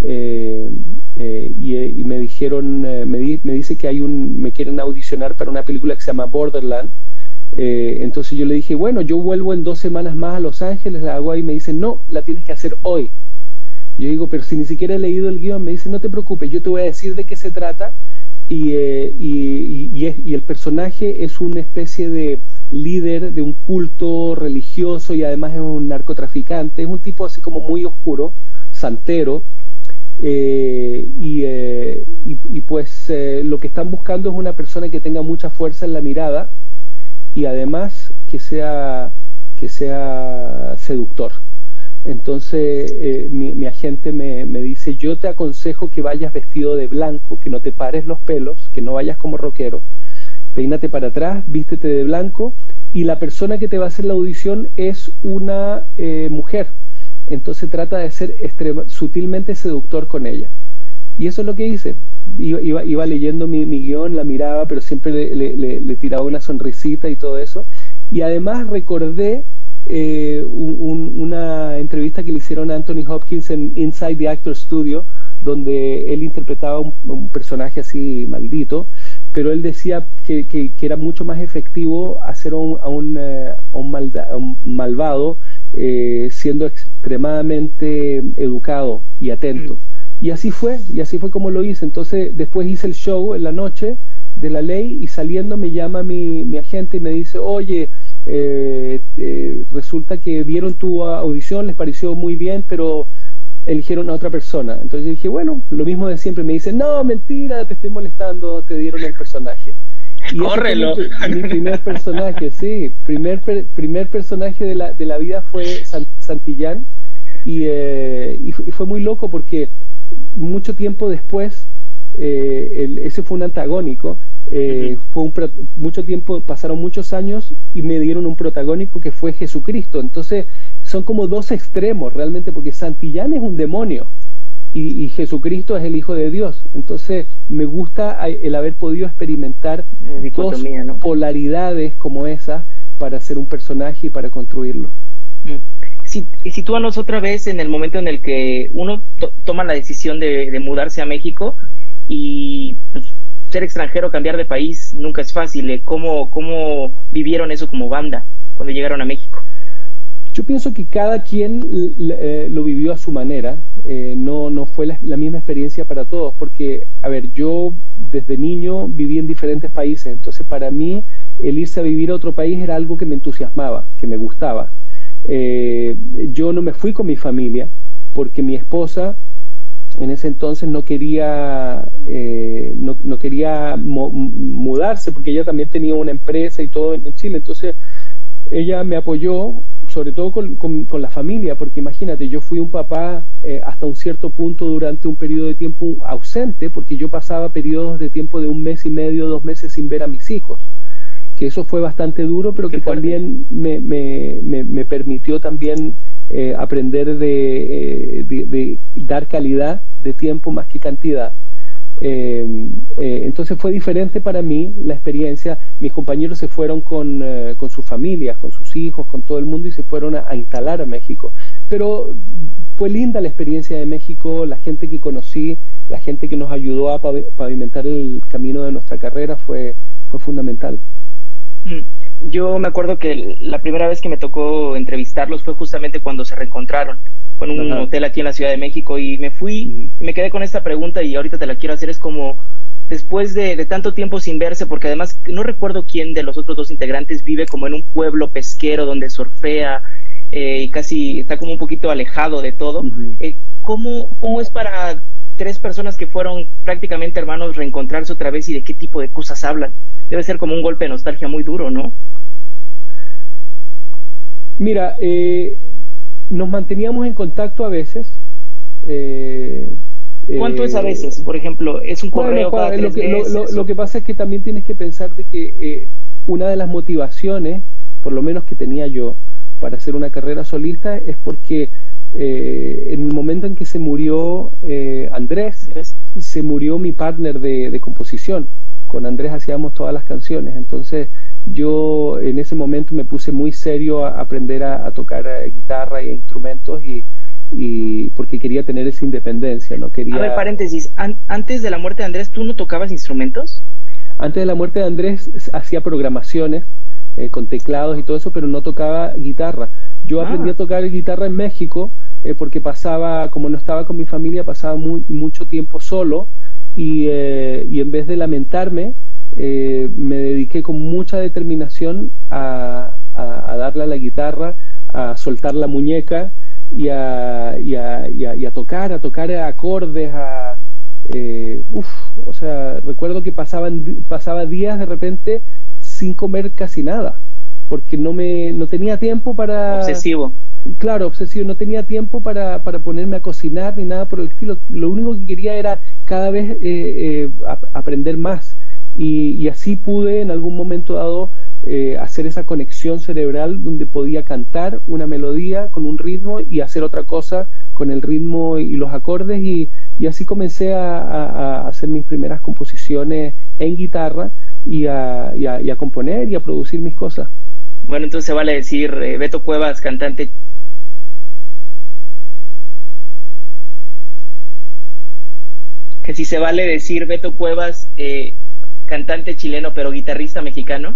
S2: y me dijeron, me dice que me quieren audicionar para una película que se llama Borderland. Entonces yo le dije, bueno, yo vuelvo en 2 semanas más a Los Ángeles, la hago ahí. Me dice, no, la tienes que hacer hoy. Yo digo, pero si ni siquiera he leído el guión. Me dice, no te preocupes, yo te voy a decir de qué se trata. Y el personaje es una especie de líder de un culto religioso y además es un narcotraficante. Es un tipo así como muy oscuro, santero. Pues lo que están buscando es una persona que tenga mucha fuerza en la mirada y además que sea seductor. Entonces mi agente me dice, yo te aconsejo que vayas vestido de blanco, que no te pares los pelos, que no vayas como rockero, peínate para atrás, vístete de blanco, y la persona que te va a hacer la audición es una mujer. Entonces trata de ser sutilmente seductor con ella. Y eso es lo que hice. Iba leyendo mi guión, la miraba, pero siempre le tiraba una sonrisita y todo eso. Y además recordé una entrevista que le hicieron a Anthony Hopkins en Inside the Actor Studio, donde él interpretaba un personaje así maldito, pero él decía que era mucho más efectivo hacer a un malvado siendo extremadamente educado y atento. Y así fue como lo hice. Entonces después hice el show en la noche de La Ley y saliendo me llama mi agente y me dice, oye, resulta que vieron tu audición, les pareció muy bien, pero eligieron a otra persona. Entonces yo dije, bueno, lo mismo de siempre. Me dice, no, mentira, te estoy molestando, te dieron el personaje. Y
S3: ¡córrelo!
S2: Mi primer personaje, sí, primer personaje de la vida fue Santillán, y fue muy loco porque mucho tiempo después, ese fue un antagónico, pasaron muchos años y me dieron un protagónico que fue Jesucristo. Entonces son como dos extremos realmente, porque Santillán es un demonio y Jesucristo es el Hijo de Dios. Entonces me gusta el haber podido experimentar dos polaridades como esas para hacer un personaje y para construirlo.
S3: Sitúanos otra vez en el momento en el que uno toma la decisión de mudarse a México y pues, ser extranjero, cambiar de país nunca es fácil. ¿Cómo vivieron eso como banda cuando llegaron a México?
S2: Yo pienso que cada quien lo vivió a su manera. No fue la misma experiencia para todos, porque, a ver, yo desde niño viví en diferentes países, entonces para mí el irse a vivir a otro país era algo que me entusiasmaba, que me gustaba. Yo no me fui con mi familia porque mi esposa en ese entonces no quería mudarse, porque ella también tenía una empresa y todo en Chile. Entonces ella me apoyó sobre todo con la familia, porque imagínate, yo fui un papá hasta un cierto punto durante un periodo de tiempo ausente, porque yo pasaba periodos de tiempo de 1 mes y medio, 2 meses sin ver a mis hijos, que eso fue bastante duro, pero que también me permitió también aprender de dar calidad de tiempo más que cantidad. Entonces fue diferente para mí la experiencia. Mis compañeros se fueron con sus familias, con sus hijos, con todo el mundo, y se fueron a instalar a México. Pero fue linda la experiencia de México, la gente que conocí, la gente que nos ayudó a pavimentar el camino de nuestra carrera fue fundamental.
S3: Yo me acuerdo que la primera vez que me tocó entrevistarlos fue justamente cuando se reencontraron. Fue en un hotel aquí en la Ciudad de México, y me fui y me quedé con esta pregunta, y ahorita te la quiero hacer. Es como, después de tanto tiempo sin verse, porque además no recuerdo quién de los otros dos integrantes vive como en un pueblo pesquero donde surfea, y casi está como un poquito alejado de todo. ¿Cómo es para 3 personas que fueron prácticamente hermanos reencontrarse otra vez, y de qué tipo de cosas hablan? Debe ser como un golpe de nostalgia muy duro, ¿no?
S2: Mira, nos manteníamos en contacto a veces.
S3: ¿Cuánto es a veces? Por ejemplo, ¿es un correo cada 3 meses?
S2: Lo que pasa es que también tienes que pensar de que una de las motivaciones, por lo menos que tenía yo, para hacer una carrera solista, es porque en el momento en que se murió Andrés, se murió mi partner de composición. Con Andrés hacíamos todas las canciones, entonces yo en ese momento me puse muy serio a aprender a tocar guitarra e instrumentos, y porque quería tener esa independencia, no quería...
S3: A ver, paréntesis, antes de la muerte de Andrés, ¿tú no tocabas instrumentos?
S2: Antes de la muerte de Andrés hacía programaciones con teclados y todo eso, pero no tocaba guitarra. Yo aprendí a tocar guitarra en México porque pasaba, como no estaba con mi familia, pasaba mucho tiempo solo, y en vez de lamentarme, me dediqué con mucha determinación a darle a la guitarra, a soltar la muñeca y a tocar acordes, o sea, recuerdo que pasaba días de repente sin comer casi nada, porque no tenía tiempo para...
S3: Obsesivo.
S2: Claro, obsesivo, no tenía tiempo para ponerme a cocinar ni nada por el estilo. Lo único que quería era cada vez aprender más, y así pude en algún momento dado hacer esa conexión cerebral donde podía cantar una melodía con un ritmo y hacer otra cosa con el ritmo y los acordes, y así comencé a hacer mis primeras composiciones en guitarra y a componer y a producir mis cosas.
S3: Bueno, entonces se vale decir Beto Cuevas, cantante. Que si se vale decir Beto Cuevas, cantante chileno pero guitarrista mexicano.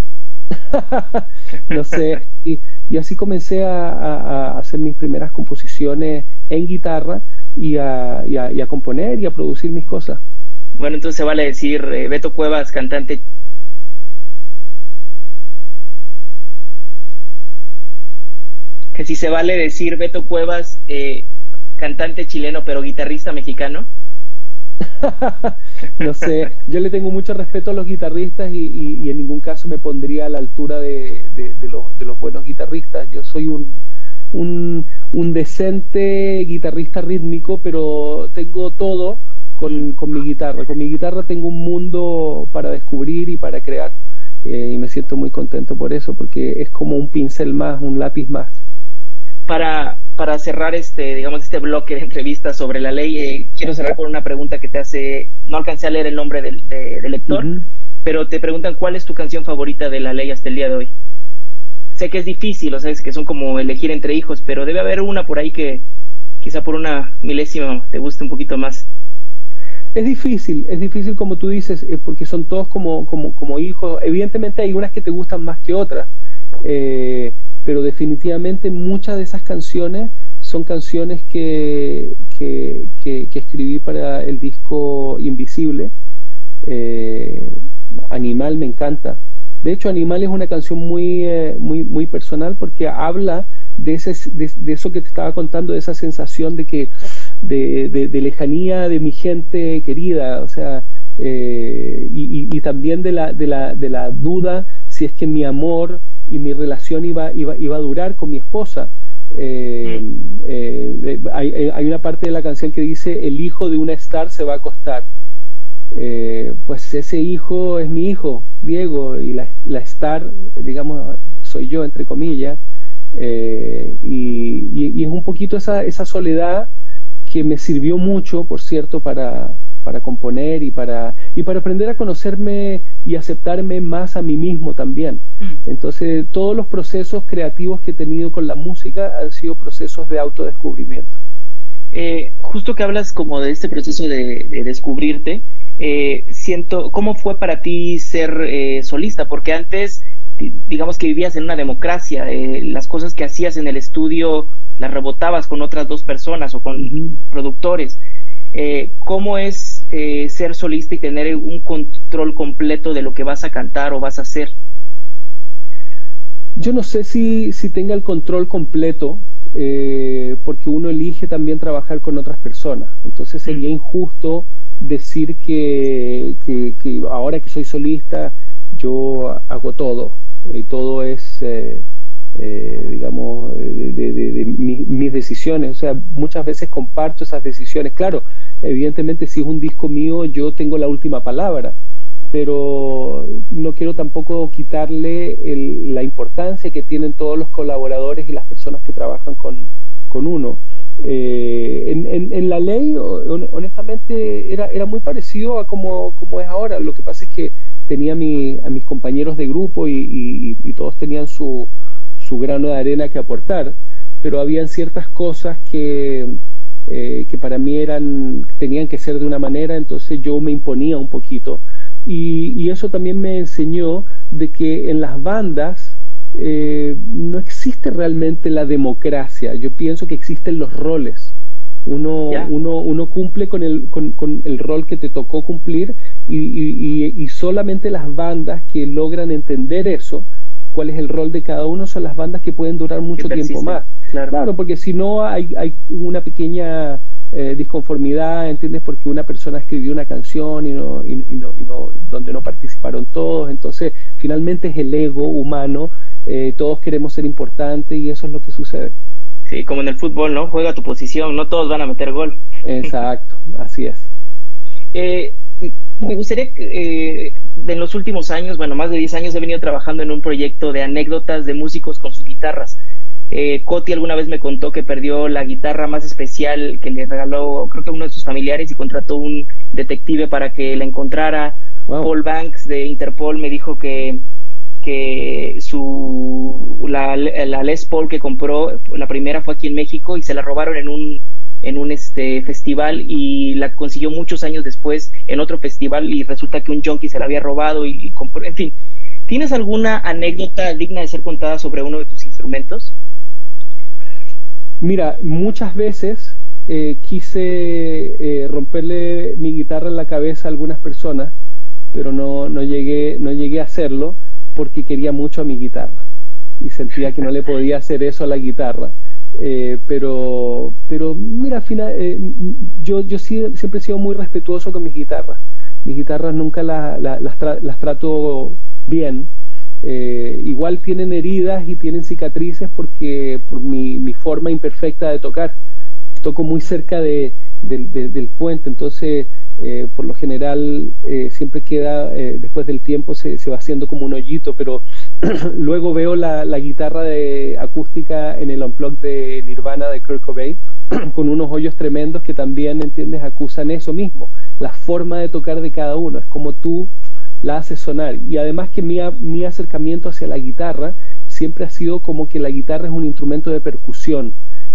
S2: No sé, y así comencé a hacer mis primeras composiciones en guitarra y a componer y a producir mis cosas.
S3: Bueno, entonces se vale decir Beto Cuevas, cantante. Que si se vale decir Beto Cuevas, cantante chileno pero guitarrista mexicano.
S2: No sé, yo le tengo mucho respeto a los guitarristas, y en ningún caso me pondría a la altura de los buenos guitarristas. Yo soy un decente guitarrista rítmico, pero tengo todo con mi guitarra. Con mi guitarra tengo un mundo para descubrir y para crear, y me siento muy contento por eso, porque es como un pincel más, un lápiz más.
S3: Para cerrar digamos, este bloque de entrevistas sobre la ley, quiero cerrar con una pregunta que te hace, no alcancé a leer el nombre del lector, pero te preguntan cuál es tu canción favorita de la ley hasta el día de hoy. Sé que es difícil, o sea, es que son como elegir entre hijos, pero debe haber una por ahí que quizá por una milésima te guste un poquito más.
S2: Es difícil como tú dices, porque son todos como hijos. Evidentemente hay unas que te gustan más que otras, pero definitivamente muchas de esas canciones son canciones que escribí para el disco Invisible. Animal me encanta. De hecho, Animal es una canción muy personal, porque habla de eso que te estaba contando, de esa sensación de lejanía de mi gente querida, o sea, y también de la duda si es que mi amor mi relación iba a durar con mi esposa. Hay una parte de la canción que dice: el hijo de una star se va a acostar. Pues ese hijo es mi hijo, Diego, y la star, digamos, soy yo, entre comillas. Y es un poquito esa soledad que me sirvió mucho, por cierto, para componer y para aprender a conocerme y aceptarme más a mí mismo también. Entonces, todos los procesos creativos que he tenido con la música han sido procesos de autodescubrimiento.
S3: Justo que hablas como de este proceso de descubrirte, siento, ¿cómo fue para ti ser solista? Porque antes, digamos que vivías en una democracia, las cosas que hacías en el estudio las rebotabas con otras dos personas o con productores. ¿Cómo es ser solista y tener un control completo de lo que vas a cantar o vas a hacer?
S2: Yo no sé si tenga el control completo, porque uno elige también trabajar con otras personas. Entonces sería injusto decir que ahora que soy solista yo hago todo. Todo es, digamos, de mis decisiones. O sea, muchas veces comparto esas decisiones. Claro, evidentemente si es un disco mío yo tengo la última palabra, pero no quiero tampoco quitarle la importancia que tienen todos los colaboradores y las personas que trabajan con uno. En la ley, honestamente, era muy parecido a como es ahora. Lo que pasa es que tenía a mis compañeros de grupo y todos tenían su grano de arena que aportar, pero habían ciertas cosas que para mí tenían que ser de una manera, entonces yo me imponía un poquito. Y eso también me enseñó de que en las bandas no existe realmente la democracia. Yo pienso que existen los roles. Uno cumple con el rol que te tocó cumplir, y solamente las bandas que logran entender eso, cuál es el rol de cada uno, son las bandas que pueden durar mucho tiempo más. Claro, porque si no hay una pequeña disconformidad, ¿entiendes? Porque una persona escribió una canción y donde no participaron todos. Entonces finalmente es el ego humano, todos queremos ser importantes y eso es lo que sucede.
S3: Sí, como en el fútbol, ¿no? Juega tu posición, no todos van a meter gol.
S2: Exacto, así es.
S3: Me gustaría que en los últimos años, bueno, más de 10 años, he venido trabajando en un proyecto de anécdotas de músicos con sus guitarras. Coti alguna vez me contó que perdió la guitarra más especial que le regaló, creo que uno de sus familiares, y contrató un detective para que la encontrara. Wow. Paul Banks de Interpol me dijo que la Les Paul que compró, la primera fue aquí en México y se la robaron en un festival, y la consiguió muchos años después en otro festival, y resulta que un junkie se la había robado y compró. En fin, ¿tienes alguna anécdota digna de ser contada sobre uno de tus instrumentos?
S2: Mira, muchas veces quise romperle mi guitarra en la cabeza a algunas personas, pero no llegué a hacerlo porque quería mucho a mi guitarra y sentía que no le podía hacer eso a la guitarra. Pero mira, al final, yo siempre he sido muy respetuoso con mis guitarras. Mis guitarras nunca las trato bien. Igual tienen heridas y tienen cicatrices por mi forma imperfecta de tocar. Toco muy cerca del puente, entonces por lo general siempre queda, después del tiempo se va haciendo como un hoyito, pero luego veo la guitarra acústica en el Unplugged de Nirvana de Kurt Cobain con unos hoyos tremendos que también, ¿entiendes?, acusan eso mismo, la forma de tocar de cada uno, es como tú la haces sonar. Y además que mi acercamiento hacia la guitarra siempre ha sido como que la guitarra es un instrumento de percusión,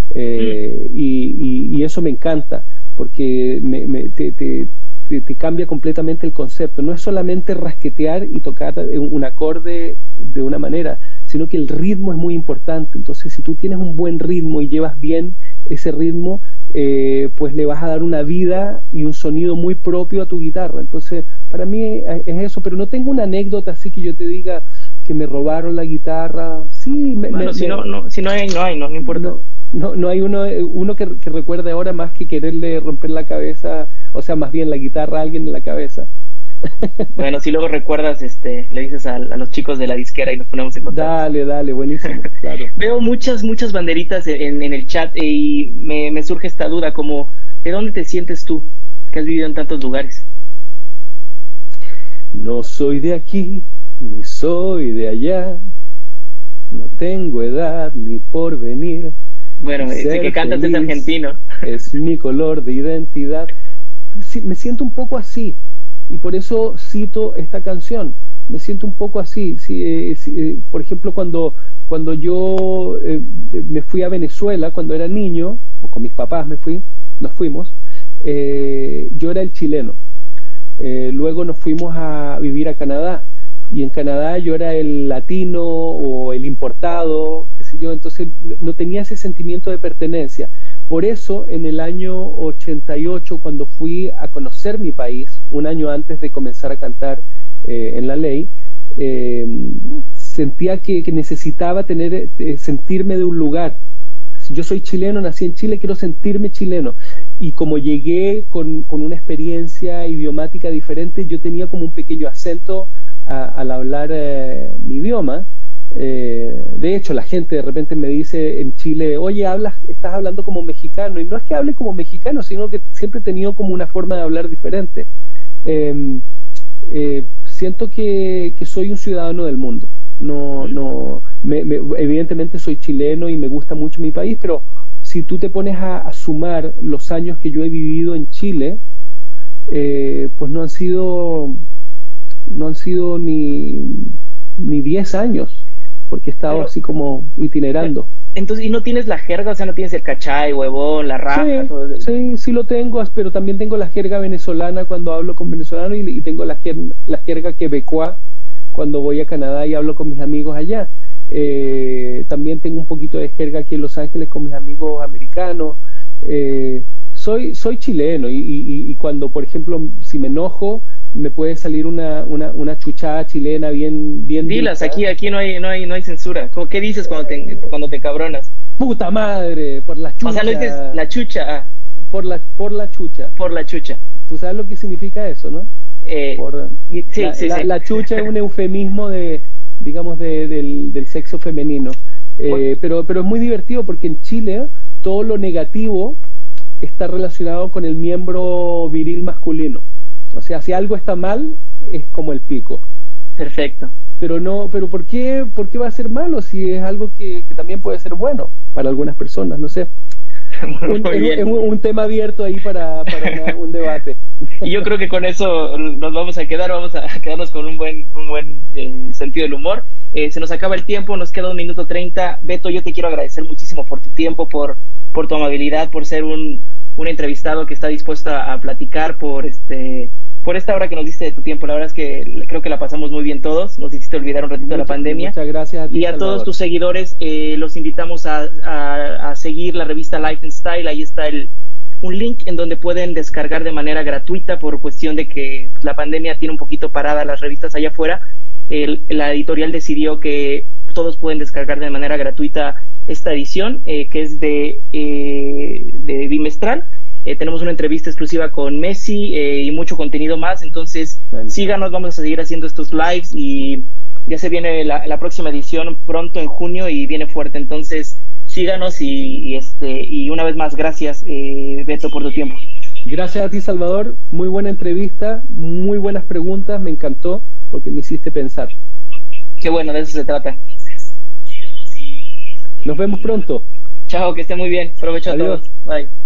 S2: y eso me encanta porque te cambia completamente el concepto. No es solamente rasquetear y tocar un acorde de una manera, sino que el ritmo es muy importante. Entonces, si tú tienes un buen ritmo y llevas bien ese ritmo, pues le vas a dar una vida y un sonido muy propio a tu guitarra. Entonces, para mí es eso, pero no tengo una anécdota así que yo te diga que me robaron la guitarra. Sí,
S3: si no hay, no importa.
S2: No hay uno que recuerde ahora más que quererle romper la cabeza, o sea, más bien la guitarra a alguien en la cabeza.
S3: Bueno, si luego recuerdas, le dices a los chicos de la disquera y nos ponemos en contacto.
S2: Dale, buenísimo, claro.
S3: Veo muchas banderitas en el chat y me surge esta duda, como, ¿de dónde te sientes tú, que has vivido en tantos lugares?
S2: No soy de aquí, ni soy de allá, no tengo edad ni porvenir.
S3: Bueno, ese que cantas es argentino.
S2: Es mi color de identidad. Sí, me siento un poco así, y por eso cito esta canción. Me siento un poco así. Por ejemplo, cuando yo me fui a Venezuela, cuando era niño, o con mis papás nos fuimos, yo era el chileno. Luego nos fuimos a vivir a Canadá, y en Canadá yo era el latino o el importado, qué sé yo, entonces no tenía ese sentimiento de pertenencia. Por eso en el año 88, cuando fui a conocer mi país, un año antes de comenzar a cantar en La Ley, sentía que necesitaba sentirme de un lugar. Yo soy chileno, nací en Chile, quiero sentirme chileno. Y como llegué con una experiencia idiomática diferente, yo tenía como un pequeño acento al hablar mi idioma. De hecho, la gente de repente me dice en Chile, oye, estás hablando como mexicano. Y no es que hable como mexicano, sino que siempre he tenido como una forma de hablar diferente. Siento que soy un ciudadano del mundo. Evidentemente soy chileno y me gusta mucho mi país, pero si tú te pones a sumar los años que yo he vivido en Chile, pues no han sido ni 10 años, porque he estado así como itinerando.
S3: Entonces, ¿y no tienes la jerga? O sea, ¿no tienes el cachai, huevón, la raja?
S2: Sí lo tengo, pero también tengo la jerga venezolana cuando hablo con venezolanos, y tengo la jerga quebecoa cuando voy a Canadá y hablo con mis amigos allá. También tengo un poquito de jerga aquí en Los Ángeles con mis amigos americanos. Soy chileno, y cuando, por ejemplo, si me enojo, me puede salir una chuchada chilena bien
S3: dilas, aquí no hay censura. ¿Qué dices cuando te cabronas?
S2: ¡Puta madre! Por la chucha.
S3: O sea, no dices la chucha.
S2: Por la chucha.
S3: Por la chucha.
S2: ¿Tú sabes lo que significa eso, no?
S3: Sí.
S2: La chucha es un eufemismo digamos, del sexo femenino. Pero es muy divertido, porque en Chile todo lo negativo está relacionado con el miembro viril masculino. O sea, si algo está mal, es como el pico.
S3: Perfecto.
S2: Pero ¿por qué va a ser malo si es algo que también puede ser bueno para algunas personas? No sé. Es un tema abierto ahí para un debate.
S3: Y yo creo que con eso nos vamos a quedarnos con un buen sentido del humor. Se nos acaba el tiempo, nos queda 1 minuto 30. Beto, yo te quiero agradecer muchísimo por tu tiempo, por tu amabilidad, por ser un entrevistado que está dispuesto a platicar, por esta hora que nos diste de tu tiempo. La verdad es que creo que la pasamos muy bien todos, nos hiciste olvidar un ratito de la pandemia.
S2: Muchas gracias a ti,
S3: y a
S2: Salvador.
S3: todos tus seguidores los invitamos a seguir la revista Life and Style. Ahí está un link en donde pueden descargar de manera gratuita, por cuestión de que la pandemia tiene un poquito parada las revistas allá afuera. La editorial decidió que todos pueden descargar de manera gratuita esta edición, que es de bimestral. Tenemos una entrevista exclusiva con Messi y mucho contenido más. Entonces, síganos, vamos a seguir haciendo estos lives, y ya se viene la próxima edición pronto en junio y viene fuerte. Entonces, síganos y una vez más, gracias, Beto, por tu tiempo.
S2: Gracias a ti, Salvador. Muy buena entrevista, muy buenas preguntas, me encantó porque me hiciste pensar.
S3: Qué bueno, de eso se trata.
S2: Nos vemos pronto.
S3: Chao, que esté muy bien. Provecho a todos. Bye.